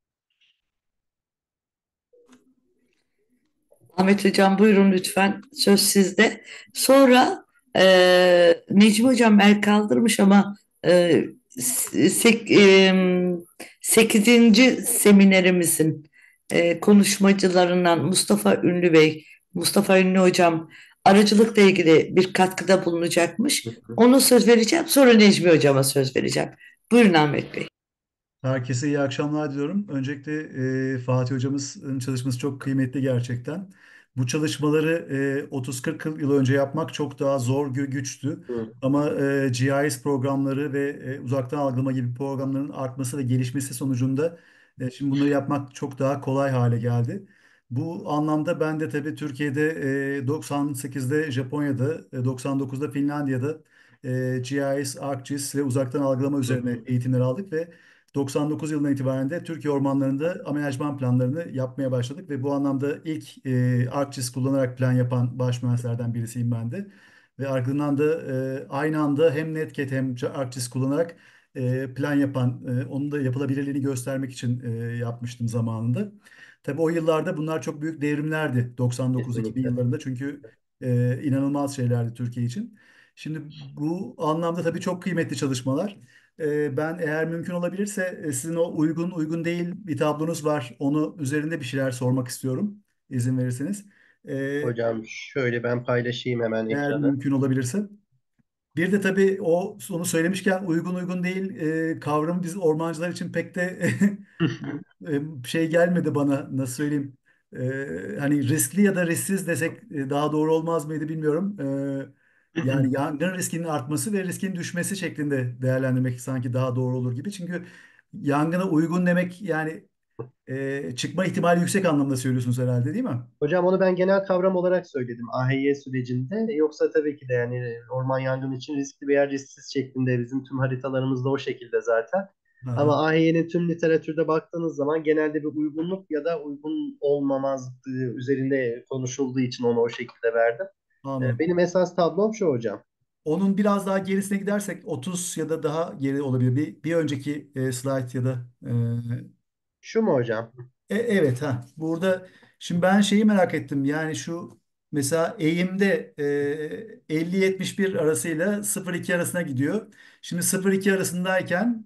Ahmet Hocam buyurun lütfen. Söz sizde. Sonra Necmi Hocam el kaldırmış ama e, sek, e, 8. seminerimizin konuşmacılarından Mustafa Ünlü Bey, Mustafa Ünlü Hocam aracılıkla ilgili bir katkıda bulunacakmış. Ona söz vereceğim. Sonra Necmi Hocam'a söz vereceğim. Buyurun Ahmet Bey. Herkese iyi akşamlar diliyorum. Öncelikle Fatih hocamızın çalışması çok kıymetli gerçekten. Bu çalışmaları 30-40 yıl önce yapmak çok daha zor, güçtü. Hı, Ama GIS programları ve uzaktan algılama gibi programların artması ve gelişmesi sonucunda şimdi bunları yapmak çok daha kolay hale geldi. Bu anlamda ben de tabii Türkiye'de 98'de Japonya'da, 99'da Finlandiya'da GIS, ArcGIS ve uzaktan algılama hı, üzerine hı. eğitimler aldık ve 99 yılından itibaren de Türkiye ormanlarında amenajman planlarını yapmaya başladık ve bu anlamda ilk ArcGIS kullanarak plan yapan baş mühendislerden birisiyim ben de. Ve ardından da aynı anda hem Netcat hem ArcGIS kullanarak plan yapan, onun da yapılabilirliğini göstermek için yapmıştım zamanında. Tabii o yıllarda bunlar çok büyük devrimlerdi 99-2000 Kesinlikle. yıllarında çünkü inanılmaz şeylerdi Türkiye için. Şimdi bu anlamda tabii çok kıymetli çalışmalar. Ben eğer mümkün olabilirse sizin o uygun uygun değil bir tablonuz var. Onu üzerinde bir şeyler sormak istiyorum. İzin verirseniz. Ee, Hocam şöyle ben paylaşayım hemen Eğer ekranı. mümkün olabilirse. Bir de tabii onu söylemişken uygun uygun değil kavramı biz ormancılar için pek de şey gelmedi bana nasıl söyleyeyim. Hani riskli ya da risksiz desek daha doğru olmaz mıydı bilmiyorum. Yani yangın riskinin artması ve riskin düşmesi şeklinde değerlendirmek sanki daha doğru olur gibi. Çünkü yangına uygun demek yani çıkma ihtimali yüksek anlamda söylüyorsunuz herhalde değil mi? Hocam onu ben genel kavram olarak söyledim AHY sürecinde. Yoksa tabii ki de yani orman yangını için riskli veya risksiz şeklinde bizim tüm haritalarımızda o şekilde zaten. Aha, Ama AHY'nin tüm literatürde baktığınız zaman genelde bir uygunluk ya da uygun olmamazlığı üzerinde konuşulduğu için onu o şekilde verdim. anladım. Benim esas tablom şu hocam. Onun biraz daha gerisine gidersek 30 ya da daha geri olabilir. Bir önceki slide ya da Şu mu hocam? evet ha burada şimdi ben şeyi merak ettim. Yani şu mesela eğimde 50-71 arasıyla 0-2 arasına gidiyor. Şimdi 0-2 arasındayken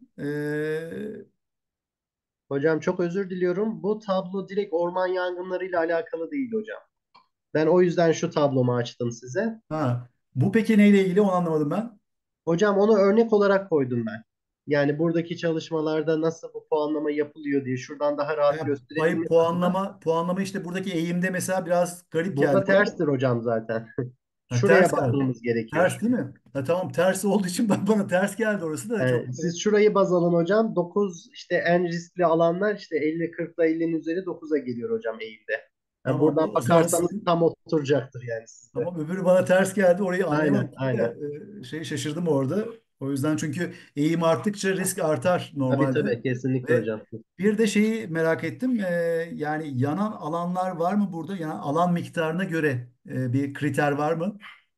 Hocam çok özür diliyorum. Bu tablo direkt orman yangınlarıyla alakalı değil hocam. Ben o yüzden şu tablomu açtım size. bu peki neyle ilgili onu anlamadım ben. Hocam onu örnek olarak koydum ben. Yani buradaki çalışmalarda nasıl bu puanlama yapılıyor diye şuradan daha rahat Payı gösterebilmek adına. puanlama işte buradaki eğimde mesela biraz garip Burada geldi bana. terstir hocam zaten. Ha, Şuraya ters geldi. bakmamız gerekiyor. Ters değil mi? Ha, tamam tersi olduğu için bana ters geldi orası da çok. Siz şurayı baz alın hocam. 9 işte en riskli alanlar işte 50 40'la 50'nin üzeri 9'a geliyor hocam eğimde. Yani Tamam buradan o zaman bakarsanız tam oturacaktır yani sizde. tamam öbürü bana ters geldi. Orayı anlayamadım Aynen, tabii aynen. de şey şaşırdım orada. O yüzden çünkü eğim arttıkça risk artar Tabii normalde. tabii kesinlikle Ve hocam. bir de şeyi merak ettim. Yani yanan alanlar var mı burada? Yanan alan miktarına göre bir kriter var mı?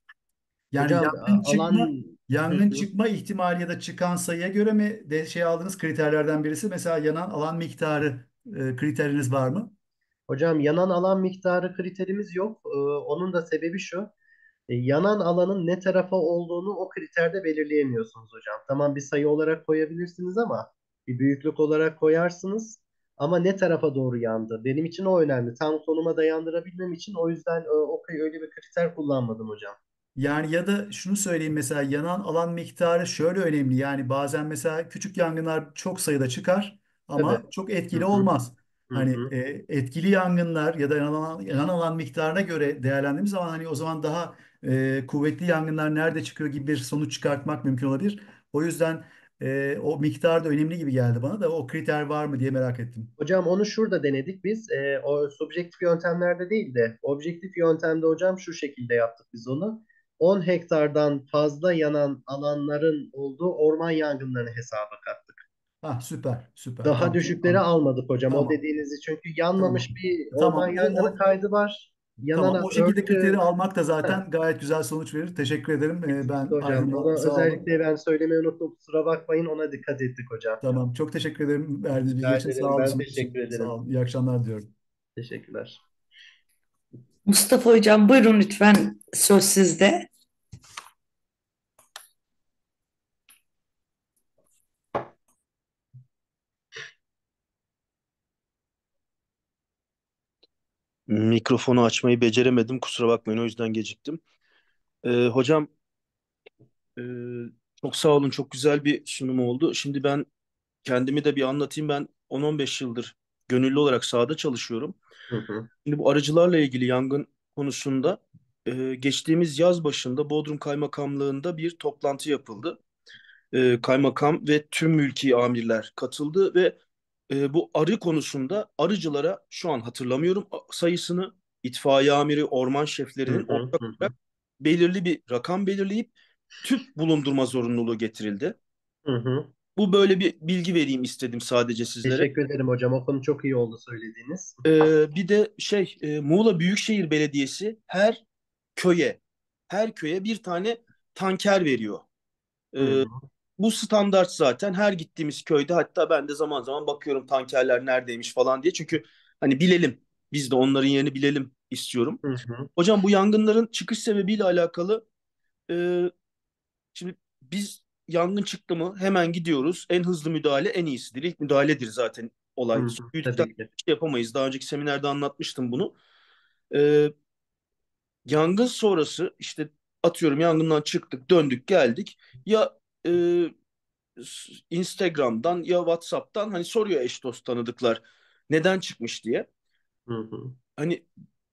Yani Hocam alan. Hı yangın hı. çıkma ihtimali ya da çıkan sayıya göre mi de şey aldığınız kriterlerden birisi? Mesela yanan alan miktarı kriteriniz var mı? Hocam yanan alan miktarı kriterimiz yok. Onun da sebebi şu. Yanan alanın ne tarafa olduğunu o kriterde belirleyemiyorsunuz hocam. Tamam bir sayı olarak koyabilirsiniz ama bir büyüklük olarak koyarsınız. Ama ne tarafa doğru yandı? Benim için o önemli. Tam konuma dayandırabilmem için o yüzden öyle bir kriter kullanmadım hocam. Yani ya da şunu söyleyeyim mesela yanan alan miktarı şöyle önemli. Yani bazen mesela küçük yangınlar çok sayıda çıkar Tabii. ama çok Hı etkili hı, olmaz. hı Hani hı. etkili yangınlar ya da yanan alan miktarına göre değerlendiğimiz zaman hani o zaman daha kuvvetli yangınlar nerede çıkıyor gibi bir sonuç çıkartmak mümkün olabilir. O yüzden o miktar da önemli gibi geldi bana da o kriter var mı diye merak ettim. Hocam onu şurada denedik biz. O subjektif yöntemlerde değil de objektif yöntemde hocam şu şekilde yaptık biz onu. 10 hektardan fazla yanan alanların olduğu orman yangınlarını hesaba kattık. Ha, süper, süper. Daha Tamam, düşükleri almadık hocam. O tamam, dediğinizi, çünkü tamam. yanmamış bir orman Tamam, yangını kaydı var. tamam. Yanana O şekilde kriteri örtü. almak da Heh, zaten gayet güzel sonuç verir. Teşekkür ederim. Ben kesinlikle hocam. aydınlattım. Onu Sağ olun. özellikle ben söylemeyi unuttum. Kusura bakmayın. Ona dikkat ettik hocam. Tamam. Çok teşekkür ederim verdiğiniz bilgi Rica için. Sağ ederim. olun. Ben Sunum teşekkür için. Sağ ederim. olun. İyi akşamlar diliyorum. Teşekkürler. Mustafa Hocam buyurun lütfen, söz sizde. Mikrofonu açmayı beceremedim. Kusura bakmayın, o yüzden geciktim. Hocam, e, çok sağ olun. Çok güzel bir sunum oldu. Şimdi ben kendimi de bir anlatayım. Ben 10-15 yıldır gönüllü olarak sahada çalışıyorum. Hı hı. Şimdi bu arıcılarla ilgili yangın konusunda geçtiğimiz yaz başında Bodrum Kaymakamlığı'nda bir toplantı yapıldı. Kaymakam ve tüm mülki amirler katıldı ve bu arı konusunda arıcılara, şu an hatırlamıyorum sayısını, itfaiye amiri, orman Hı şeflerinin hı. ortak Hı hı. olarak belirli bir rakam belirleyip tüp bulundurma zorunluluğu getirildi. Hı hı. Bu, böyle bir bilgi vereyim istedim sadece sizlere. Teşekkür ederim hocam. O konu çok iyi oldu söylediğiniz. Bir de Muğla Büyükşehir Belediyesi her köye bir tane tanker veriyor. Hı Ee, hı. Bu standart zaten, her gittiğimiz köyde, hatta ben de zaman zaman bakıyorum tankerler neredeymiş falan diye. Çünkü hani bilelim, biz de onların yerini bilelim istiyorum. Hı hı. Hocam, bu yangınların çıkış sebebiyle alakalı, e, şimdi biz yangın çıktı mı hemen gidiyoruz. En hızlı müdahale en iyisidir. İlk müdahaledir zaten Hı olay. hı. Büyüdükten Tabii ki. bir şey yapamayız. Daha önceki seminerde anlatmıştım bunu. E, Yangın sonrası işte, atıyorum, yangından çıktık, döndük, geldik. Ya Instagram'dan ya WhatsApp'tan hani soruyor eş dost tanıdıklar neden çıkmış diye. Hı hı. Hani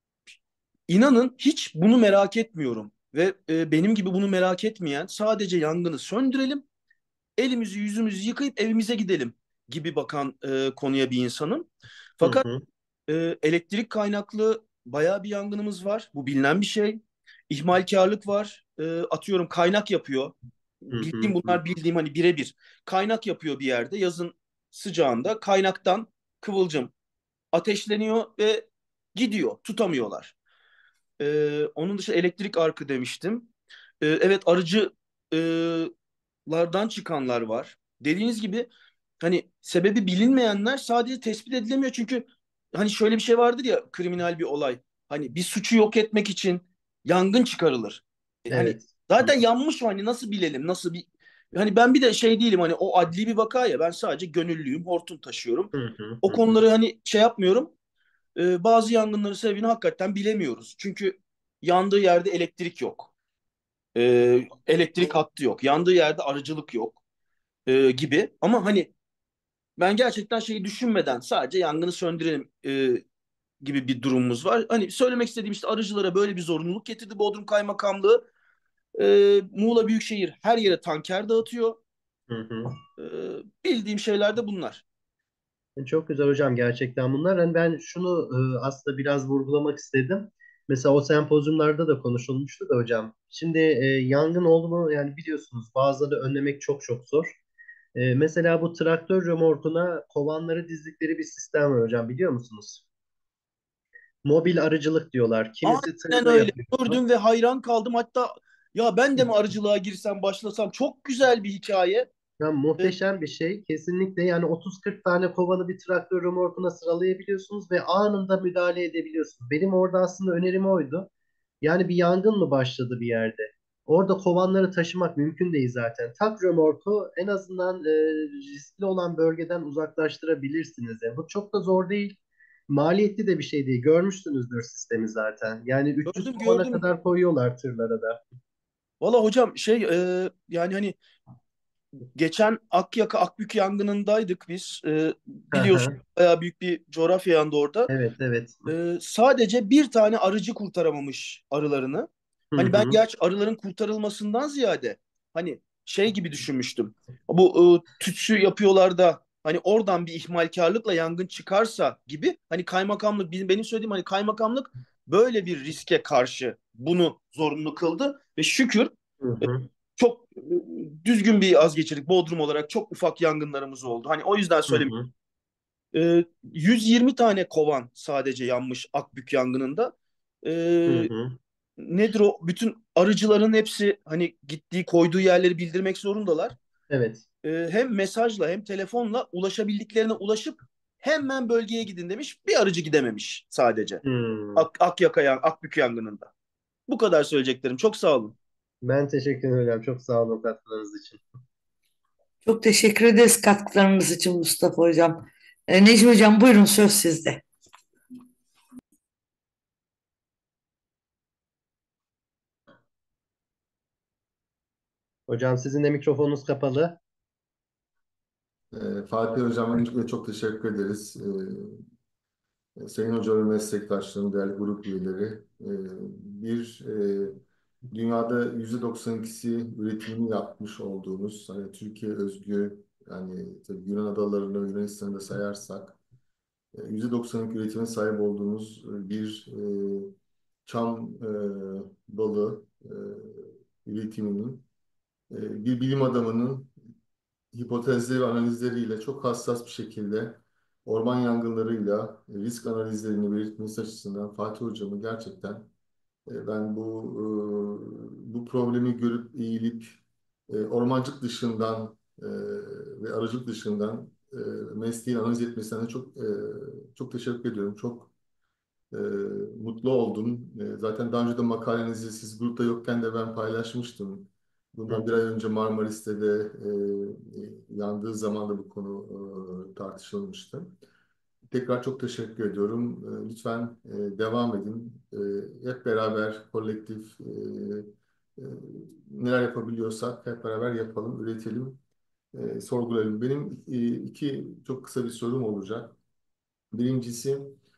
inanın hiç bunu merak etmiyorum ve benim gibi bunu merak etmeyen, sadece yangını söndürelim, elimizi yüzümüzü yıkayıp evimize gidelim gibi bakan konuya bir insanım. Hı Fakat hı. elektrik kaynaklı bayağı bir yangınımız var. Bu bilinen bir şey. İhmalkarlık var. Atıyorum, kaynak yapıyor. Hı hı. Bildiğim, Hı bunlar bildiğim, hani birebir. Kaynak yapıyor bir yerde. Yazın sıcağında kaynaktan kıvılcım ateşleniyor ve gidiyor. Tutamıyorlar. Onun dışında elektrik arkı demiştim. Evet, arıcılardan çıkanlar var. Dediğiniz gibi, hani sebebi bilinmeyenler sadece tespit edilemiyor. Çünkü hani şöyle bir şey vardır ya, kriminal bir olay. Hani bir suçu yok etmek için yangın çıkarılır. Hani Evet. Hı zaten yanmış o, hani nasıl bilelim, nasıl bir... Hani ben bir de şey değilim, hani o adli bir vaka ya, ben sadece gönüllüyüm, hortum taşıyorum. hı. Hı O hı. Hı. konuları hani şey yapmıyorum. Bazı yangınların sebebini hakikaten bilemiyoruz. Çünkü yandığı yerde elektrik yok. Elektrik hattı yok. Yandığı yerde arıcılık yok gibi. Ama hani ben gerçekten şeyi düşünmeden sadece yangını söndürelim gibi bir durumumuz var. Hani söylemek istediğim, işte arıcılara böyle bir zorunluluk getirdi Bodrum Kaymakamlığı. Muğla Büyükşehir her yere tanker dağıtıyor. Hı hı. E, Bildiğim şeyler de bunlar. Çok güzel hocam, gerçekten bunlar. Hani ben şunu aslında biraz vurgulamak istedim. Mesela o sempozyumlarda da konuşulmuştu da hocam. Şimdi yangın oldu mu, yani biliyorsunuz bazıları önlemek çok çok zor. Mesela bu traktör römorkuna kovanları dizdikleri bir sistem var hocam, biliyor musunuz? Mobil arıcılık diyorlar. Kimisi Aynen tırla öyle. yapıyor bunu. Gördüm ve hayran kaldım. Hatta ya ben de mi arıcılığa girsem, başlasam, çok güzel bir hikaye. Ya Ee, muhteşem bir şey. Kesinlikle, yani 30-40 tane kovanı bir traktör römorkuna sıralayabiliyorsunuz ve anında müdahale edebiliyorsunuz. Benim orada aslında önerim oydu. Yani bir yangın mı başladı bir yerde? Orada kovanları taşımak mümkün değil zaten. Tak römorku, en azından riskli olan bölgeden uzaklaştırabilirsiniz. Yani bu çok da zor değil. Maliyetli de bir şey değil. Görmüşsünüzdür sistemi zaten. Yani 300 Gördüm, kovana gördüm. kadar koyuyorlar tırlara da. Valla hocam, yani hani geçen Akyaka Akbük yangınındaydık biz. Hı Biliyorsun, hı. bayağı büyük bir coğrafya yandı orada. Evet, evet. Sadece bir tane arıcı kurtaramamış arılarını. Hı Hani ben hı. gerçi arıların kurtarılmasından ziyade hani şey gibi düşünmüştüm. Bu tütsü yapıyorlar da hani oradan bir ihmalkarlıkla yangın çıkarsa gibi, hani kaymakamlık, benim söylediğim, hani kaymakamlık böyle bir riske karşı bunu zorunlu kıldı ve şükür Hı hı. çok düzgün bir yaz geçirdik. Bodrum olarak çok ufak yangınlarımız oldu. Hani o yüzden Hı söyledim. hı. 120 tane kovan sadece yanmış Akbük yangınında. Hı Ee, hı. Nedir o? Bütün arıcıların hepsi hani gittiği koyduğu yerleri bildirmek zorundalar. Evet. Hem mesajla hem telefonla ulaşabildiklerine ulaşıp hemen bölgeye gidin demiş. Bir arıcı gidememiş sadece. Hmm. Akbük yangınında. Bu kadar söyleyeceklerim. Çok sağ olun. Ben teşekkür ederim hocam. Çok sağ olun katkılarınız için. Çok teşekkür ederiz katkılarınız için Mustafa Hocam. Necmi Hocam buyurun söz sizde. Hocam sizin de mikrofonunuz kapalı. Fatih Hocam öncelikle çok teşekkür ederiz. Sayın Hoca ve meslektaşlarım, değerli grup üyeleri. Dünyada %92'si üretimini yapmış olduğumuz, hani Türkiye özgü, yani tabii Yunan adalarını, Yunanistan'ı da sayarsak, %92 üretime sahip olduğumuz bir çam balı üretiminin bir bilim adamının hipotezleri ve analizleriyle çok hassas bir şekilde orman yangınlarıyla risk analizlerini belirtmesi açısından Fatih Hocam'ı gerçekten ben bu problemi görüp eğilip ormancılık dışından ve arıcılık dışından mesleği analiz etmesine çok teşekkür ediyorum. Çok e, mutlu oldum. Zaten daha önce de makalenizi siz grupta yokken de ben paylaşmıştım. Hı Bundan bir ay hı. önce Marmaris'te de yandığı zaman da bu konu tartışılmıştı. Tekrar çok teşekkür ediyorum. Lütfen devam edin. Hep beraber kolektif e, neler yapabiliyorsak hep beraber yapalım, üretelim, sorgulayalım. Benim iki çok kısa bir sorum olacak. Birincisi,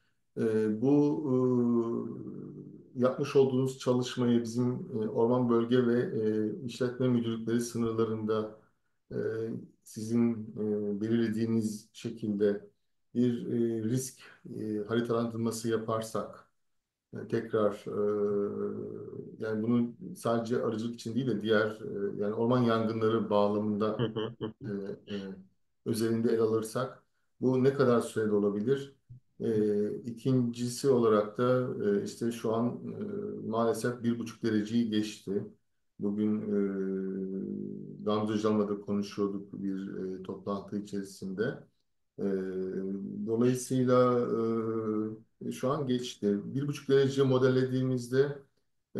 yapmış olduğunuz çalışmayı bizim Orman Bölge ve İşletme Müdürlükleri sınırlarında e, sizin belirlediğiniz şekilde bir risk haritalandırması yaparsak tekrar yani bunu sadece arıcılık için değil de diğer yani orman yangınları Hı bağlamında hı. Hı e, hı. özelinde ele alırsak bu ne kadar sürede olabilir? İkincisi olarak da işte şu an maalesef 1,5 dereceyi geçti. Bugün Gamze Hocam'la da konuşuyorduk bir toplantı içerisinde. E, Dolayısıyla şu an geçti. 1,5 derece modellediğimizde e,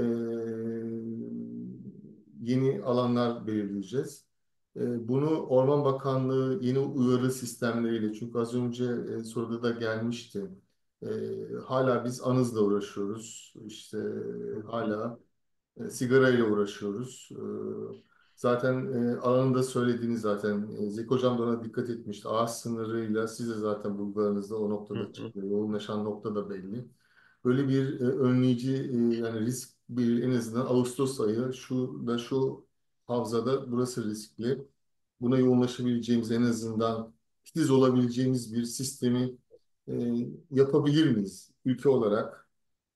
yeni alanlar belirleyeceğiz. Bunu Orman Bakanlığı yeni uyarı sistemleriyle, çünkü az önce soruda da gelmişti. E, Hala biz anızla uğraşıyoruz. İşte hala sigarayla uğraşıyoruz. Zaten alanında söylediğiniz zaten Zeki Hocam da ona dikkat etmişti. Ağaç sınırıyla siz de zaten bulgularınızda o Hı noktada hı. çıkıyor. Yoğunlaşan nokta da belli. Böyle bir önleyici yani risk bir en azından Ağustos ayı şu havzada burası riskli. Buna yoğunlaşabileceğimiz en azından titiz olabileceğimiz bir sistemi e, yapabilir miyiz ülke olarak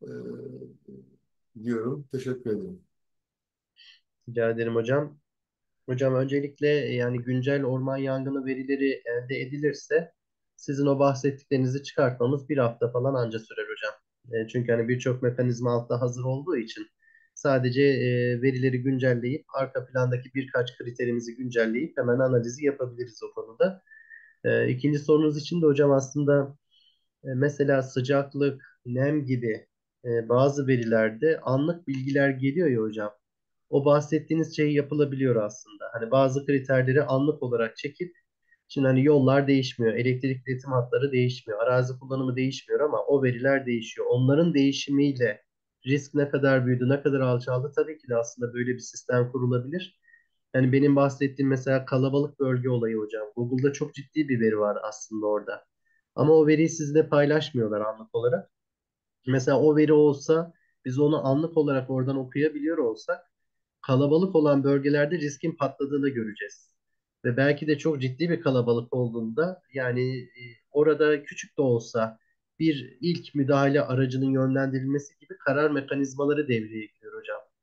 diyorum. Teşekkür ederim. Rica ederim hocam. Hocam öncelikle yani güncel orman yangını verileri elde edilirse sizin o bahsettiklerinizi çıkartmamız bir hafta falan anca sürer hocam. Çünkü hani birçok mekanizma altta hazır olduğu için sadece verileri güncelleyip arka plandaki birkaç kriterimizi güncelleyip hemen analizi yapabiliriz o konuda. İkinci sorunuz için de hocam aslında mesela sıcaklık, nem gibi bazı verilerde anlık bilgiler geliyor ya hocam. O bahsettiğiniz şey yapılabiliyor aslında. Hani bazı kriterleri anlık olarak çekip şimdi hani yollar değişmiyor, elektrik iletim hatları değişmiyor, arazi kullanımı değişmiyor ama o veriler değişiyor. Onların değişimiyle risk ne kadar büyüdü, ne kadar alçaldı tabii ki de aslında böyle bir sistem kurulabilir. Yani benim bahsettiğim mesela kalabalık bölge olayı hocam. Google'da çok ciddi bir veri var aslında orada. Ama o veriyi sizle paylaşmıyorlar anlık olarak. Mesela o veri olsa biz onu anlık olarak oradan okuyabiliyor olsak kalabalık olan bölgelerde riskin patladığını göreceğiz. Ve belki de çok ciddi bir kalabalık olduğunda yani orada küçük de olsa bir ilk müdahale aracının yönlendirilmesi gibi karar mekanizmaları devreye giriyor hocam.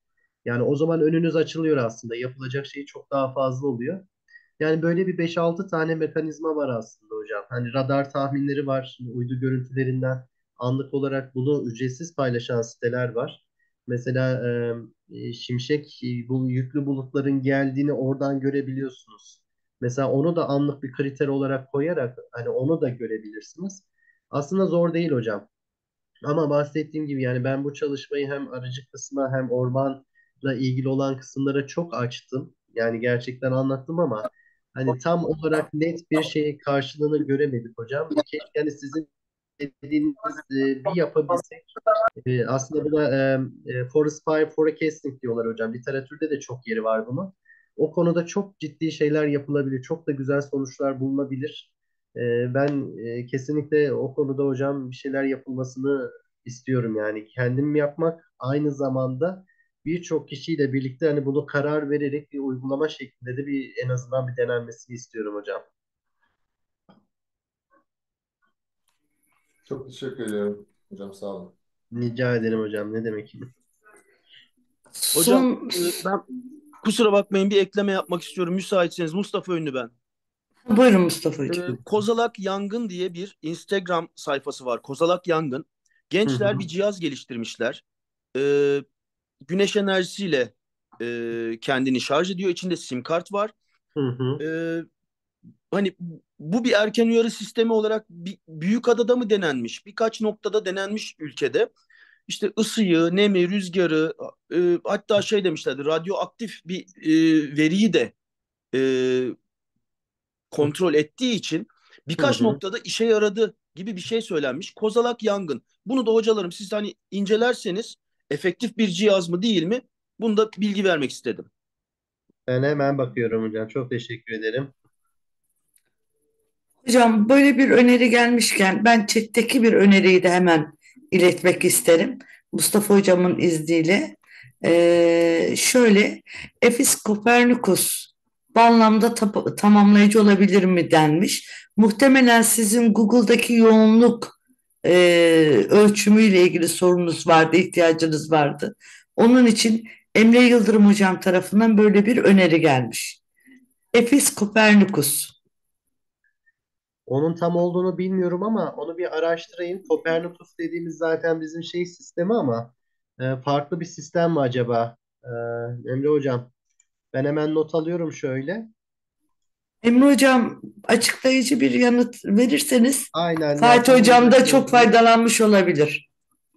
Yani o zaman önünüz açılıyor aslında. Yapılacak şey çok daha fazla oluyor. Yani böyle bir 5-6 tane mekanizma var aslında hocam. Hani radar tahminleri var. Şimdi uydu görüntülerinden anlık olarak bunu ücretsiz paylaşan siteler var. Mesela şimşek bu yüklü bulutların geldiğini oradan görebiliyorsunuz. Mesela onu da anlık bir kriter olarak koyarak hani onu da görebilirsiniz. Aslında zor değil hocam. Ama bahsettiğim gibi yani ben bu çalışmayı hem arıcı kısmına hem ormanla ilgili olan kısımlara çok açtım. Yani gerçekten anlattım ama hani tam olarak net bir şeyin karşılığını göremedik hocam. Keşke hani sizin dediğiniz bir yapabilsek. Aslında buna Forest Fire Forecasting diyorlar hocam. Literatürde de çok yeri var bunun. O konuda çok ciddi şeyler yapılabilir. Çok da güzel sonuçlar bulunabilir. Ben kesinlikle o konuda hocam bir şeyler yapılmasını istiyorum yani. Kendim yapmak aynı zamanda birçok kişiyle birlikte hani bunu karar vererek bir uygulama şeklinde de bir en azından bir denenmesini istiyorum hocam. Çok teşekkür ediyorum hocam, sağ olun. Rica ederim hocam. Ne demek? Hocam Son ben kusura bakmayın bir ekleme yapmak istiyorum. Müsaitseniz Mustafa Ünlü ben. Buyurun Mustafa Hocam. Kozalak Yangın diye bir Instagram sayfası var. Kozalak Yangın. Hı Gençler bir hı. cihaz geliştirmişler. Ee, Güneş enerjisiyle kendini şarj ediyor. İçinde sim kart var. Hı hı. Ee, Hani bu bir erken uyarı sistemi olarak büyük adada mı denenmiş? Birkaç noktada denenmiş ülkede. İşte ısıyı, nemi, rüzgarı, hatta şey demişlerdi, radyoaktif bir veriyi de e, kontrol ettiği için Hı birkaç hı. noktada işe yaradı gibi bir şey söylenmiş. Kozalak yangın. Bunu da hocalarım siz hani incelerseniz efektif bir cihaz mı değil mi? Bunu da bilgi vermek istedim. Ben hemen bakıyorum hocam. Çok teşekkür ederim. Hocam böyle bir öneri gelmişken ben chat'teki bir öneriyi de hemen iletmek isterim. Mustafa Hocam'ın izniyle. Şöyle, Efis Copernicus bu anlamda tamamlayıcı olabilir mi denmiş. Muhtemelen sizin Google'daki yoğunluk ölçümüyle ilgili sorunuz vardı, ihtiyacınız vardı. Onun için Emre Yıldırım Hocam tarafından böyle bir öneri gelmiş. Efis Copernicus. Onun tam olduğunu bilmiyorum ama onu bir araştırayım. Copernicus dediğimiz zaten bizim şey sistemi ama farklı bir sistem mi acaba? Emre hocam, ben hemen not alıyorum şöyle. Emre Hocam açıklayıcı bir yanıt verirseniz Aynen yani Fatih tam Hocam olarak da ne çok olduğunu. faydalanmış olabilir.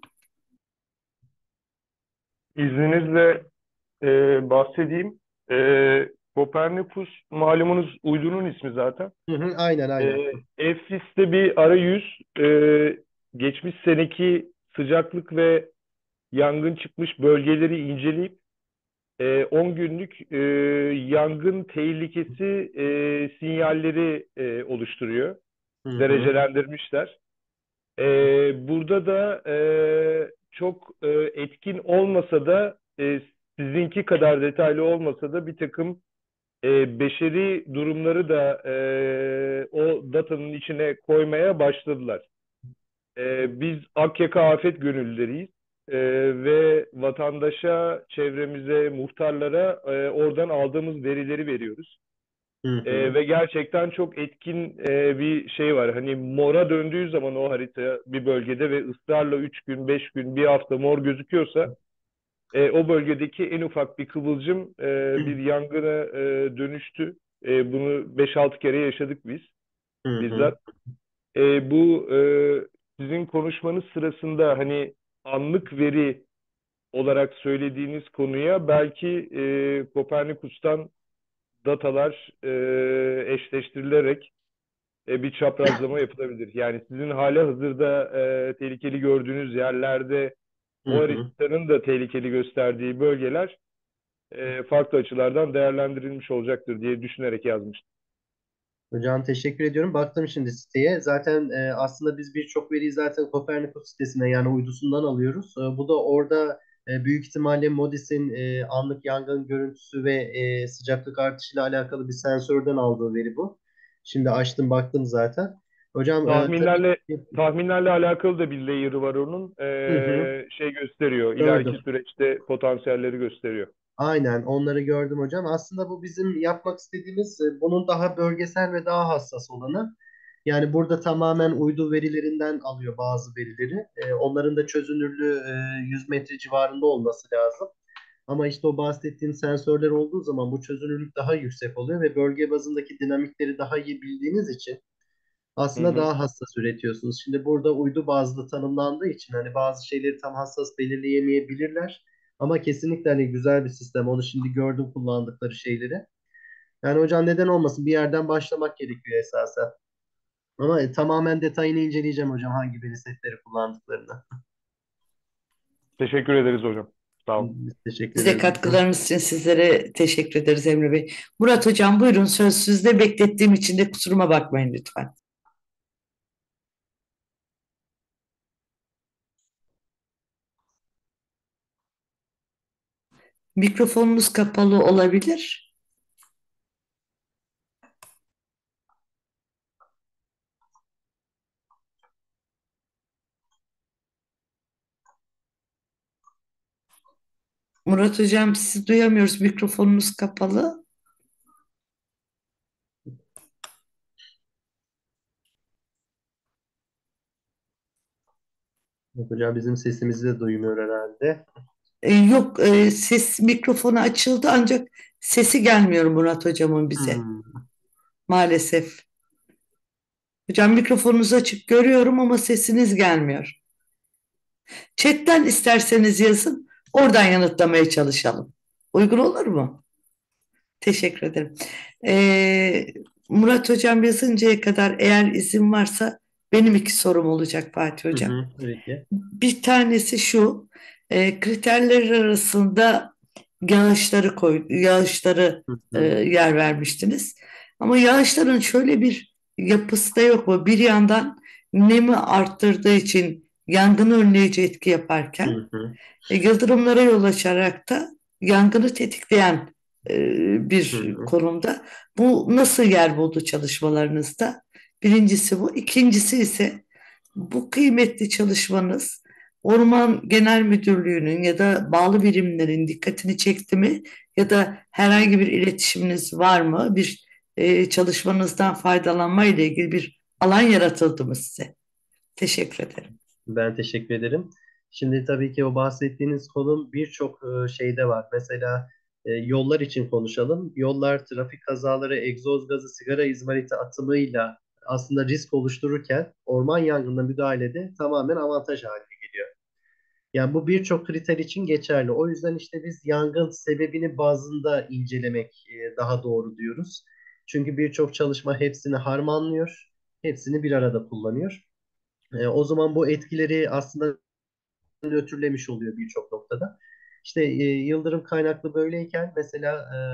İzninizle bahsedeyim. Kopernikus malumunuz uydunun ismi zaten. Hı hı, aynen aynen. EFSIS'te bir arayüz, geçmiş seneki sıcaklık ve yangın çıkmış bölgeleri inceleyip 10 günlük yangın tehlikesi sinyalleri oluşturuyor. Hı hı, Derecelendirmişler. Burada da çok etkin olmasa da sizinki kadar detaylı olmasa da bir takım beşeri durumları da o datanın içine koymaya başladılar. Biz Akyaka Afet Gönüllüleriyiz. Ve vatandaşa, çevremize, muhtarlara oradan aldığımız verileri veriyoruz. hı hı, Ve gerçekten çok etkin bir şey var. Hani mora döndüğü zaman o harita bir bölgede ve ısrarla 3 gün, 5 gün, bir hafta mor gözüküyorsa o bölgedeki en ufak bir kıvılcım bir yangına dönüştü. Bunu 5-6 kere yaşadık biz hı hı. bizzat. Bu sizin konuşmanız sırasında hani anlık veri olarak söylediğiniz konuya belki Kopernikus'tan datalar eşleştirilerek bir çaprazlama yapılabilir. Yani sizin hala hazırda tehlikeli gördüğünüz yerlerde Hı o hı. haritanın da tehlikeli gösterdiği bölgeler farklı açılardan değerlendirilmiş olacaktır diye düşünerek yazmıştım. Hocam teşekkür ediyorum. Baktım şimdi siteye. Zaten aslında biz birçok veriyi zaten Copernicus sitesine yani uydusundan alıyoruz. Bu da orada büyük ihtimalle MODIS'in anlık yangın görüntüsü ve sıcaklık artışıyla alakalı bir sensörden aldığı veri bu. Şimdi açtım baktım zaten. Hocam tabii Tahminlerle ki. tahminlerle alakalı da bir layer'ı var onun. Hı hı, Şey gösteriyor. İleriki gördüm. süreçte potansiyelleri gösteriyor. Aynen onları gördüm hocam. Aslında bu bizim yapmak istediğimiz bunun daha bölgesel ve daha hassas olanı. Yani burada tamamen uydu verilerinden alıyor bazı verileri. Onların da çözünürlüğü 100 metre civarında olması lazım. Ama işte o bahsettiğim sensörler olduğu zaman bu çözünürlük daha yüksek oluyor ve bölge bazındaki dinamikleri daha iyi bildiğiniz için Hı aslında hı. daha hassas üretiyorsunuz. Şimdi burada uydu bazlı tanımlandığı için hani bazı şeyleri tam hassas belirleyemeyebilirler. Ama kesinlikle hani güzel bir sistem. Onu şimdi gördüm kullandıkları şeyleri. Yani hocam neden olmasın? Bir yerden başlamak gerekiyor esasen. Ama tamamen detayını inceleyeceğim hocam hangi veri setleri kullandıklarını. Teşekkür ederiz hocam. Sağ olun. Biz teşekkür Size ederiz hocam. katkılarınız için sizlere teşekkür ederiz Emre Bey. Murat Hocam buyurun, söz sizde, beklettiğim için de kusuruma bakmayın lütfen. Mikrofonunuz kapalı olabilir. Murat Hocam sizi duyamıyoruz. Mikrofonunuz kapalı. Hocam bizim sesimizi de duymuyor herhalde. Yok, ses mikrofonu açıldı ancak sesi gelmiyor Murat Hocamın bize Hmm. maalesef. Hocam mikrofonunuzu açık görüyorum ama sesiniz gelmiyor. Chat'ten isterseniz yazın. Oradan yanıtlamaya çalışalım. Uygun olur mu? Teşekkür ederim. Ee, Murat Hocam yazıncaya kadar eğer izin varsa benim iki sorum olacak Fatih Hı Hocam. hı, tabii Bir tanesi şu, kriterler arasında yağışları Hı hı, yer vermiştiniz. Ama yağışların şöyle bir yapısı da yok mu? Bir yandan nemi arttırdığı için yangını önleyici etki yaparken hı hı, yıldırımlara yol açarak da yangını tetikleyen hı bir hı, konumda. Bu nasıl yer buldu çalışmalarınızda? Birincisi bu. İkincisi ise bu kıymetli çalışmanız Orman Genel Müdürlüğü'nün ya da bağlı birimlerin dikkatini çekti mi? Ya da herhangi bir iletişiminiz var mı? Bir çalışmanızdan faydalanma ile ilgili bir alan yaratıldı mı size? Teşekkür ederim. Ben teşekkür ederim. Şimdi tabii ki o bahsettiğiniz konu birçok şeyde var. Mesela yollar için konuşalım. Yollar trafik kazaları, egzoz gazı, sigara izmariti atımıyla aslında risk oluştururken orman yangınına müdahalede tamamen avantaj haline geliyor. Yani bu birçok kriter için geçerli. O yüzden işte biz yangın sebebini bazında incelemek daha doğru diyoruz. Çünkü birçok çalışma hepsini harmanlıyor, hepsini bir arada kullanıyor. O zaman bu etkileri aslında nötrlemiş oluyor birçok noktada. İşte yıldırım kaynaklı böyleyken mesela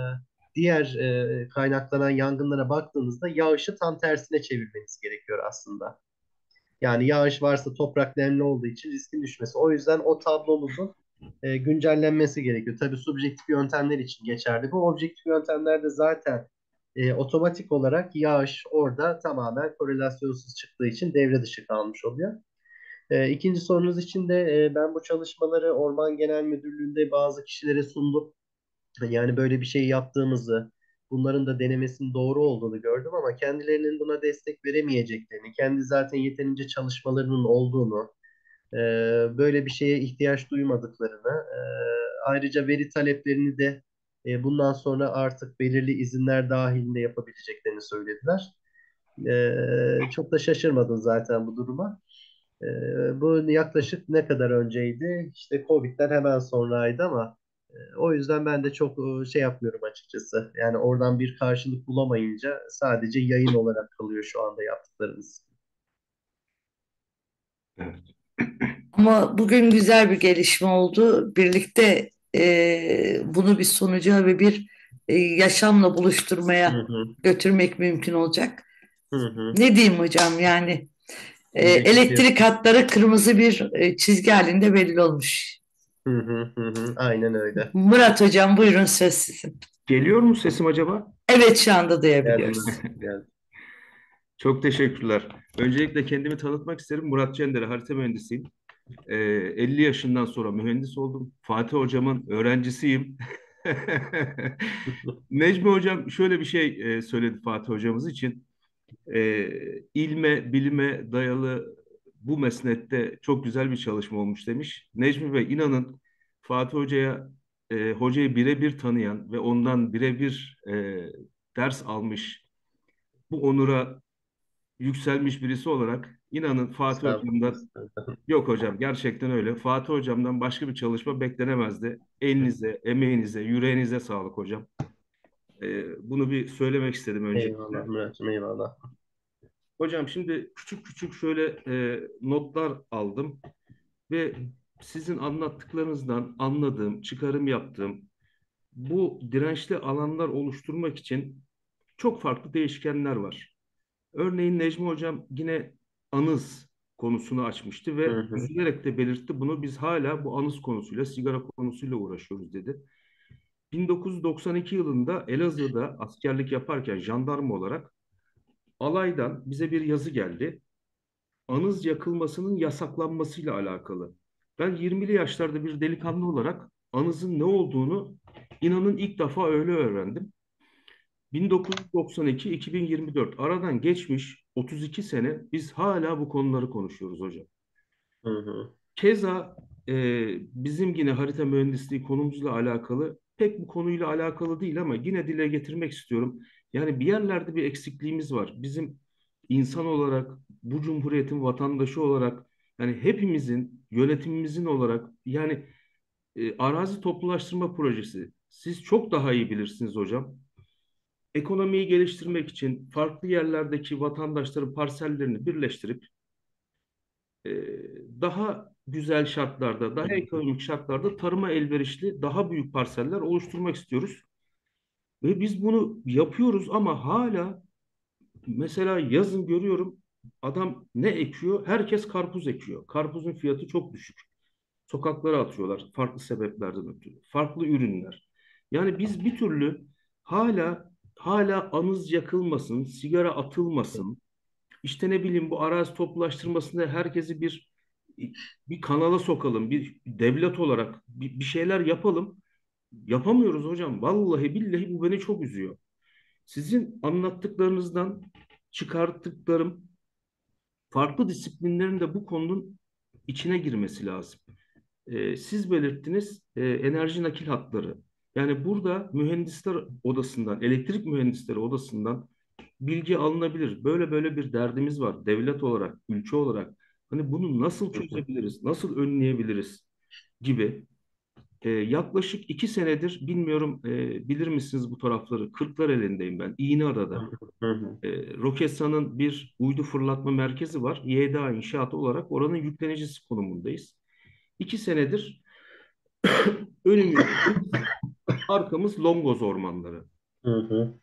diğer kaynaklanan yangınlara baktığınızda yağışı tam tersine çevirmeniz gerekiyor aslında. Yani yağış varsa toprak nemli olduğu için riskin düşmesi. O yüzden o tablomuzun güncellenmesi gerekiyor. Tabii subjektif yöntemler için geçerli. Bu objektif yöntemlerde zaten otomatik olarak yağış orada tamamen korelasyonsuz çıktığı için devre dışı kalmış oluyor. İkinci sorunuz için de ben bu çalışmaları Orman Genel Müdürlüğü'nde bazı kişilere sundum. Yani böyle bir şey yaptığımızı, bunların da denemesinin doğru olduğunu gördüm ama kendilerinin buna destek veremeyeceklerini, kendi zaten yeterince çalışmalarının olduğunu, e, böyle bir şeye ihtiyaç duymadıklarını, ayrıca veri taleplerini de bundan sonra artık belirli izinler dahilinde yapabileceklerini söylediler. Çok da şaşırmadım zaten bu duruma. Bu yaklaşık ne kadar önceydi? İşte Covid'den hemen sonraydı ama o yüzden ben de çok şey yapmıyorum açıkçası. Yani oradan bir karşılık bulamayınca sadece yayın olarak kalıyor şu anda yaptıklarımız. Evet. Ama bugün güzel bir gelişme oldu. Birlikte bunu bir sonuca ve bir yaşamla Hı buluşturmaya hı, götürmek mümkün olacak. hı hı. Ne diyeyim hocam, yani Diyecek bir şey yok. elektrik hatları kırmızı bir çizgi halinde belli olmuş. Hı hı, hı hı. Aynen öyle. Murat hocam buyurun, söz sizin. Geliyor mu sesim acaba? Evet, şu anda duyabiliyoruz. Geldiniz. Geldi. Çok teşekkürler. Öncelikle kendimi tanıtmak isterim. Murat Cender, harita mühendisiyim. 50 yaşından sonra mühendis oldum. Fatih Hocam'ın öğrencisiyim. Necmi Hocam şöyle bir şey söyledi Fatih Hocamız için. İlme, bilime dayalı bu mesnette çok güzel bir çalışma olmuş demiş. Necmi Bey inanın Fatih Hoca'ya hocayı birebir tanıyan ve ondan birebir ders almış, bu onura yükselmiş birisi olarak inanın Fatih Estağfurullah. Hocam'dan yok hocam gerçekten öyle. Fatih Hocam'dan başka bir çalışma beklenemezdi. Elinize, emeğinize, yüreğinize sağlık hocam. Bunu bir söylemek istedim öncelikle. Eyvallah Murat'cığım, eyvallah. Hocam şimdi küçük küçük şöyle notlar aldım ve sizin anlattıklarınızdan anladığım, çıkarım yaptığım bu dirençli alanlar oluşturmak için çok farklı değişkenler var. Örneğin Necmi Hocam yine anız konusunu açmıştı Hı ve hı. üzülerek de belirtti bunu. Biz hala bu anız konusuyla, sigara konusuyla uğraşıyoruz dedi. 1992 yılında Elazığ'da askerlik yaparken jandarma olarak alaydan bize bir yazı geldi. Anız yakılmasının yasaklanmasıyla alakalı. Ben 20'li yaşlarda bir delikanlı olarak anızın ne olduğunu inanın ilk defa öyle öğrendim. 1992-2024 aradan geçmiş 32 sene biz hala bu konuları konuşuyoruz hocam. Hı hı. Keza bizim yine harita mühendisliği konumuzla alakalı pek bu konuyla alakalı değil ama yine dile getirmek istiyorum. Yani bir yerlerde bir eksikliğimiz var. Bizim insan olarak bu cumhuriyetin vatandaşı olarak yani hepimizin yönetimimizin olarak yani arazi toplulaştırma projesi siz çok daha iyi bilirsiniz hocam. Ekonomiyi geliştirmek için farklı yerlerdeki vatandaşların parsellerini birleştirip e, daha güzel şartlarda, daha ekonomik şartlarda tarıma elverişli daha büyük parseller oluşturmak istiyoruz. Ve biz bunu yapıyoruz ama hala mesela yazın görüyorum adam ne ekiyor? Herkes karpuz ekiyor. Karpuzun fiyatı çok düşük. Sokaklara atıyorlar farklı sebeplerden ötürü. Farklı ürünler. Yani biz bir türlü hala anız yakılmasın, sigara atılmasın, işte ne bileyim bu arazi toplulaştırmasında herkesi bir kanala sokalım, bir devlet olarak bir şeyler yapalım. Yapamıyoruz hocam. Vallahi billahi bu beni çok üzüyor. Sizin anlattıklarınızdan çıkarttıklarım farklı disiplinlerin de bu konunun içine girmesi lazım. Siz belirttiniz enerji nakil hatları. Yani burada mühendisler odasından, elektrik mühendisleri odasından bilgi alınabilir. Böyle böyle bir derdimiz var. Devlet olarak, ülke olarak. Hani bunu nasıl Hı hı. çözebiliriz, nasıl önleyebiliriz gibi. Yaklaşık 2 senedir bilmiyorum bilir misiniz bu tarafları? Kırklareli'ndeyim ben. İğneada'da. Hı hı. Roketsan'ın bir uydu fırlatma merkezi var. YDA inşaatı olarak oranın yüklenicisi konumundayız. 2 senedir önümüz, arkamız Longoz ormanları. Hı hı.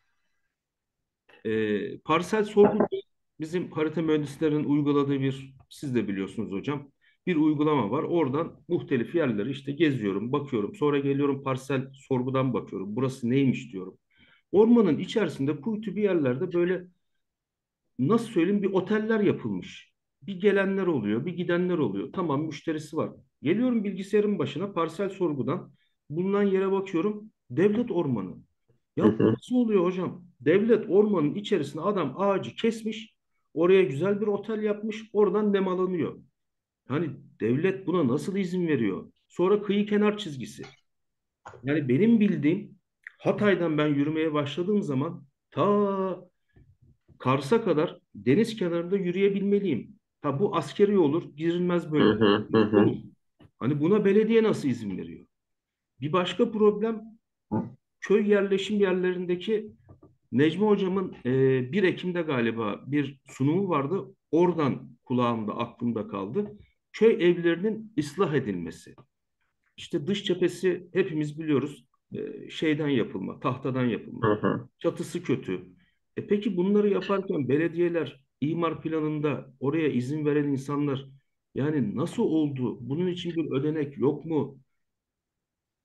Parsel sorgu bizim harita mühendislerinin uyguladığı bir, siz de biliyorsunuz hocam, bir uygulama var. Oradan muhtelif yerleri işte geziyorum, bakıyorum. Sonra geliyorum parsel sorgudan bakıyorum. Burası neymiş diyorum. Ormanın içerisinde kuytu bir yerlerde böyle nasıl söyleyeyim bir oteller yapılmış. Bir gelenler oluyor, bir gidenler oluyor. Tamam müşterisi var. Geliyorum bilgisayarın başına parsel sorgudan bulunan yere bakıyorum. Devlet ormanı. Hı Ya bu hı. nasıl oluyor hocam? Devlet ormanın içerisine adam ağacı kesmiş, oraya güzel bir otel yapmış, oradan nemalanıyor. Hani devlet buna nasıl izin veriyor? Sonra kıyı kenar çizgisi. Yani benim bildiğim Hatay'dan ben yürümeye başladığım zaman ta Kars'a kadar deniz kenarında yürüyebilmeliyim. Ha bu askeri olur, girilmez Hı bölge hı. Hı hı. olur. Hani buna belediye nasıl izin veriyor? Bir başka problem köy yerleşim yerlerindeki Necmi Hocam'ın 1 Ekim'de galiba bir sunumu vardı. Oradan kulağımda, aklımda kaldı. Köy evlerinin ıslah edilmesi. İşte dış cephesi hepimiz biliyoruz şeyden yapılma, tahtadan yapılma. Hı hı. Çatısı kötü. Peki bunları yaparken belediyeler imar planında oraya izin veren insanlar yani nasıl oldu? Bunun için bir ödenek yok mu?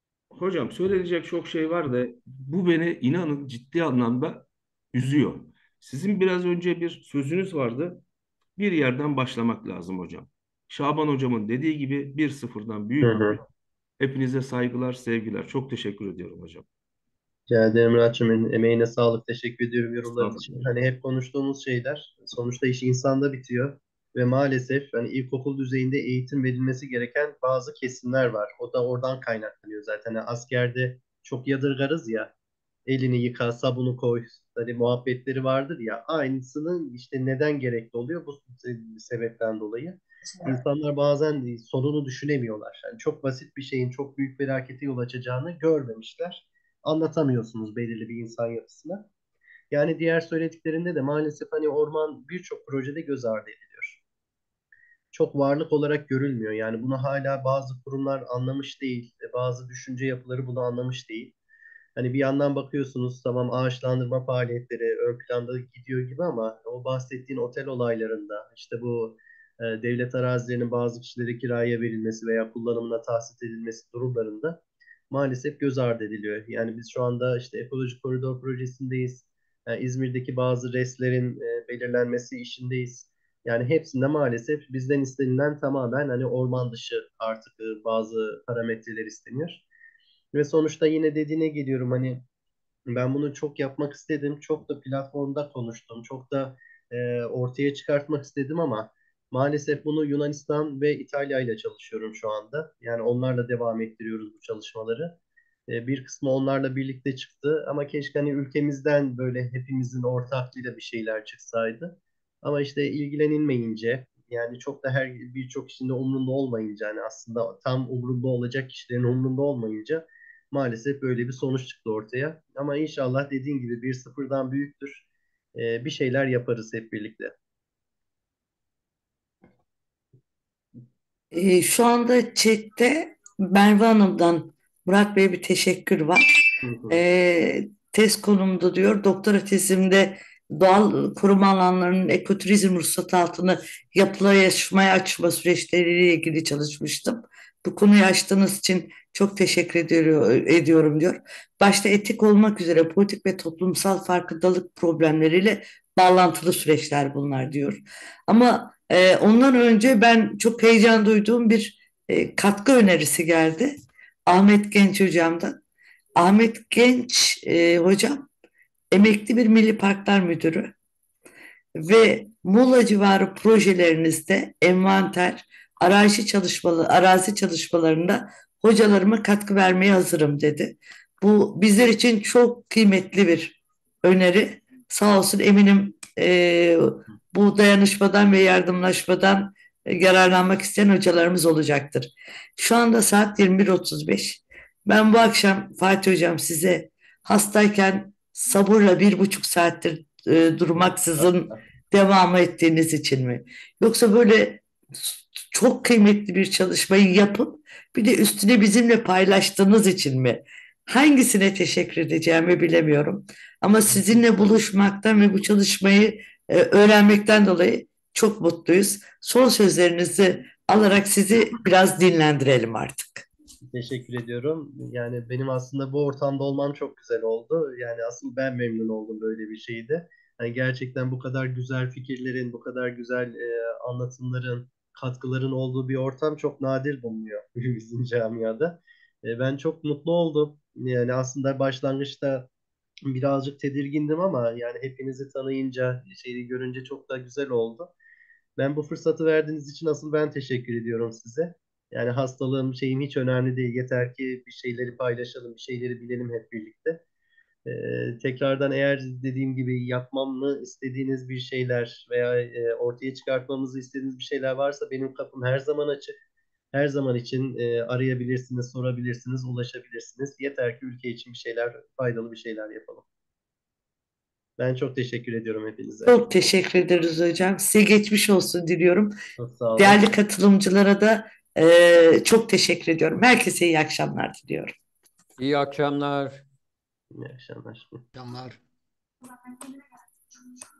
Hocam söylenecek çok şey var da bu beni inanın ciddi anlamda üzüyor. Sizin biraz önce bir sözünüz vardı. Bir yerden başlamak lazım hocam. Şaban hocamın dediği gibi bir sıfırdan Hı büyük bir hı. şey. Hepinize saygılar, sevgiler. Çok teşekkür ediyorum hocam. Rica ederim Muratçım. Emeğine sağlık. Teşekkür ediyorum yorumların için. Estağfurullah. Hani hep konuştuğumuz şeyler sonuçta iş insanda bitiyor. Ve maalesef hani ilkokul düzeyinde eğitim verilmesi gereken bazı kesimler var. O da oradan kaynaklanıyor zaten. Hani askerde çok yadırgarız ya. Elini yıka, sabunu koy. Hani muhabbetleri vardır ya. Aynısının işte neden gerekli oluyor? Bu sebepten dolayı. İnsanlar bazen sonunu düşünemiyorlar. Yani çok basit bir şeyin çok büyük felakete yol açacağını görmemişler. Anlatamıyorsunuz belirli bir insan yapısına. Yani diğer söylediklerinde de maalesef hani orman birçok projede göz ardı ediliyor. Çok varlık olarak görülmüyor. Yani bunu hala bazı kurumlar anlamış değil. Bazı düşünce yapıları bunu anlamış değil. Hani bir yandan bakıyorsunuz tamam ağaçlandırma faaliyetleri ön planda gidiyor gibi ama o bahsettiğin otel olaylarında işte bu devlet arazilerinin bazı kişilere kiraya verilmesi veya kullanımına tahsis edilmesi durumlarında maalesef göz ardı ediliyor. Yani biz şu anda işte ekolojik koridor projesindeyiz. Yani İzmir'deki bazı restlerin belirlenmesi işindeyiz. Yani hepsinde maalesef bizden istenilen tamamen hani orman dışı artık bazı parametreler isteniyor. Ve sonuçta yine dediğine geliyorum hani ben bunu çok yapmak istedim. Çok da platformda konuştum. Çok da ortaya çıkartmak istedim ama maalesef bunu Yunanistan ve İtalya ile çalışıyorum şu anda. Yani onlarla devam ettiriyoruz bu çalışmaları. Bir kısmı onlarla birlikte çıktı ama keşke hani ülkemizden böyle hepimizin ortaklığıyla bir şeyler çıksaydı. Ama işte ilgilenilmeyince yani çok da birçok kişinin de umrunda olmayınca yani aslında tam umrunda olacak kişilerin umrunda olmayınca maalesef böyle bir sonuç çıktı ortaya. Ama inşallah dediğin gibi bir sıfırdan büyüktür. Bir şeyler yaparız hep birlikte. Şu anda chatte Merve Hanım'dan Murat Bey'e bir teşekkür var. Hı hı. Tez konumda diyor. Doktora tezimde doğal koruma alanlarının ekoturizm ruhsatı altına yapılaşmaya açma süreçleriyle ilgili çalışmıştım. Bu konuyu açtığınız için çok teşekkür ediyorum diyor. Başta etik olmak üzere politik ve toplumsal farkındalık problemleriyle bağlantılı süreçler bunlar diyor. Ama ondan önce ben çok heyecan duyduğum bir katkı önerisi geldi. Ahmet Genç hocamdan. Ahmet Genç hocam emekli bir Milli Parklar Müdürü ve Muğla civarı projelerinizde envanter, arazi çalışmalarında hocalarıma katkı vermeye hazırım dedi. Bu bizler için çok kıymetli bir öneri. Sağ olsun eminim bu dayanışmadan ve yardımlaşmadan yararlanmak isteyen hocalarımız olacaktır. Şu anda saat 21.35. Ben bu akşam Fatih Hocam size hastayken sabırla 1,5 saattir durmaksızın devamı ettiğiniz için mi? Yoksa böyle çok kıymetli bir çalışmayı yapıp bir de üstüne bizimle paylaştığınız için mi? Hangisine teşekkür edeceğimi bilemiyorum. Ama sizinle buluşmaktan ve bu çalışmayı öğrenmekten dolayı çok mutluyuz. Son sözlerinizi alarak sizi biraz dinlendirelim artık. Teşekkür ediyorum. Yani benim aslında bu ortamda olmam çok güzel oldu. Yani asıl ben memnun oldum böyle bir şeyde. Yani gerçekten bu kadar güzel fikirlerin, bu kadar güzel anlatımların, katkıların olduğu bir ortam çok nadir bulunuyor bizim camiada. Ben çok mutlu oldum. Yani aslında başlangıçta birazcık tedirgindim ama yani hepinizi tanıyınca, şeyi görünce çok da güzel oldu. Ben bu fırsatı verdiğiniz için asıl ben teşekkür ediyorum size. Yani hastalığım şeyim hiç önemli değil. Yeter ki bir şeyleri paylaşalım, bir şeyleri bilelim hep birlikte. Tekrardan eğer dediğim gibi yapmamı istediğiniz bir şeyler veya ortaya çıkartmamızı istediğiniz bir şeyler varsa benim kapım her zaman açık. Her zaman için arayabilirsiniz, sorabilirsiniz, ulaşabilirsiniz. Yeter ki ülke için bir şeyler, faydalı bir şeyler yapalım. Ben çok teşekkür ediyorum hepinize. Çok teşekkür ederiz hocam. Size geçmiş olsun diliyorum. Çok sağ olun. Değerli katılımcılara da çok teşekkür ediyorum. Herkese iyi akşamlar diliyorum. İyi akşamlar. İyi akşamlar. Akşamlar.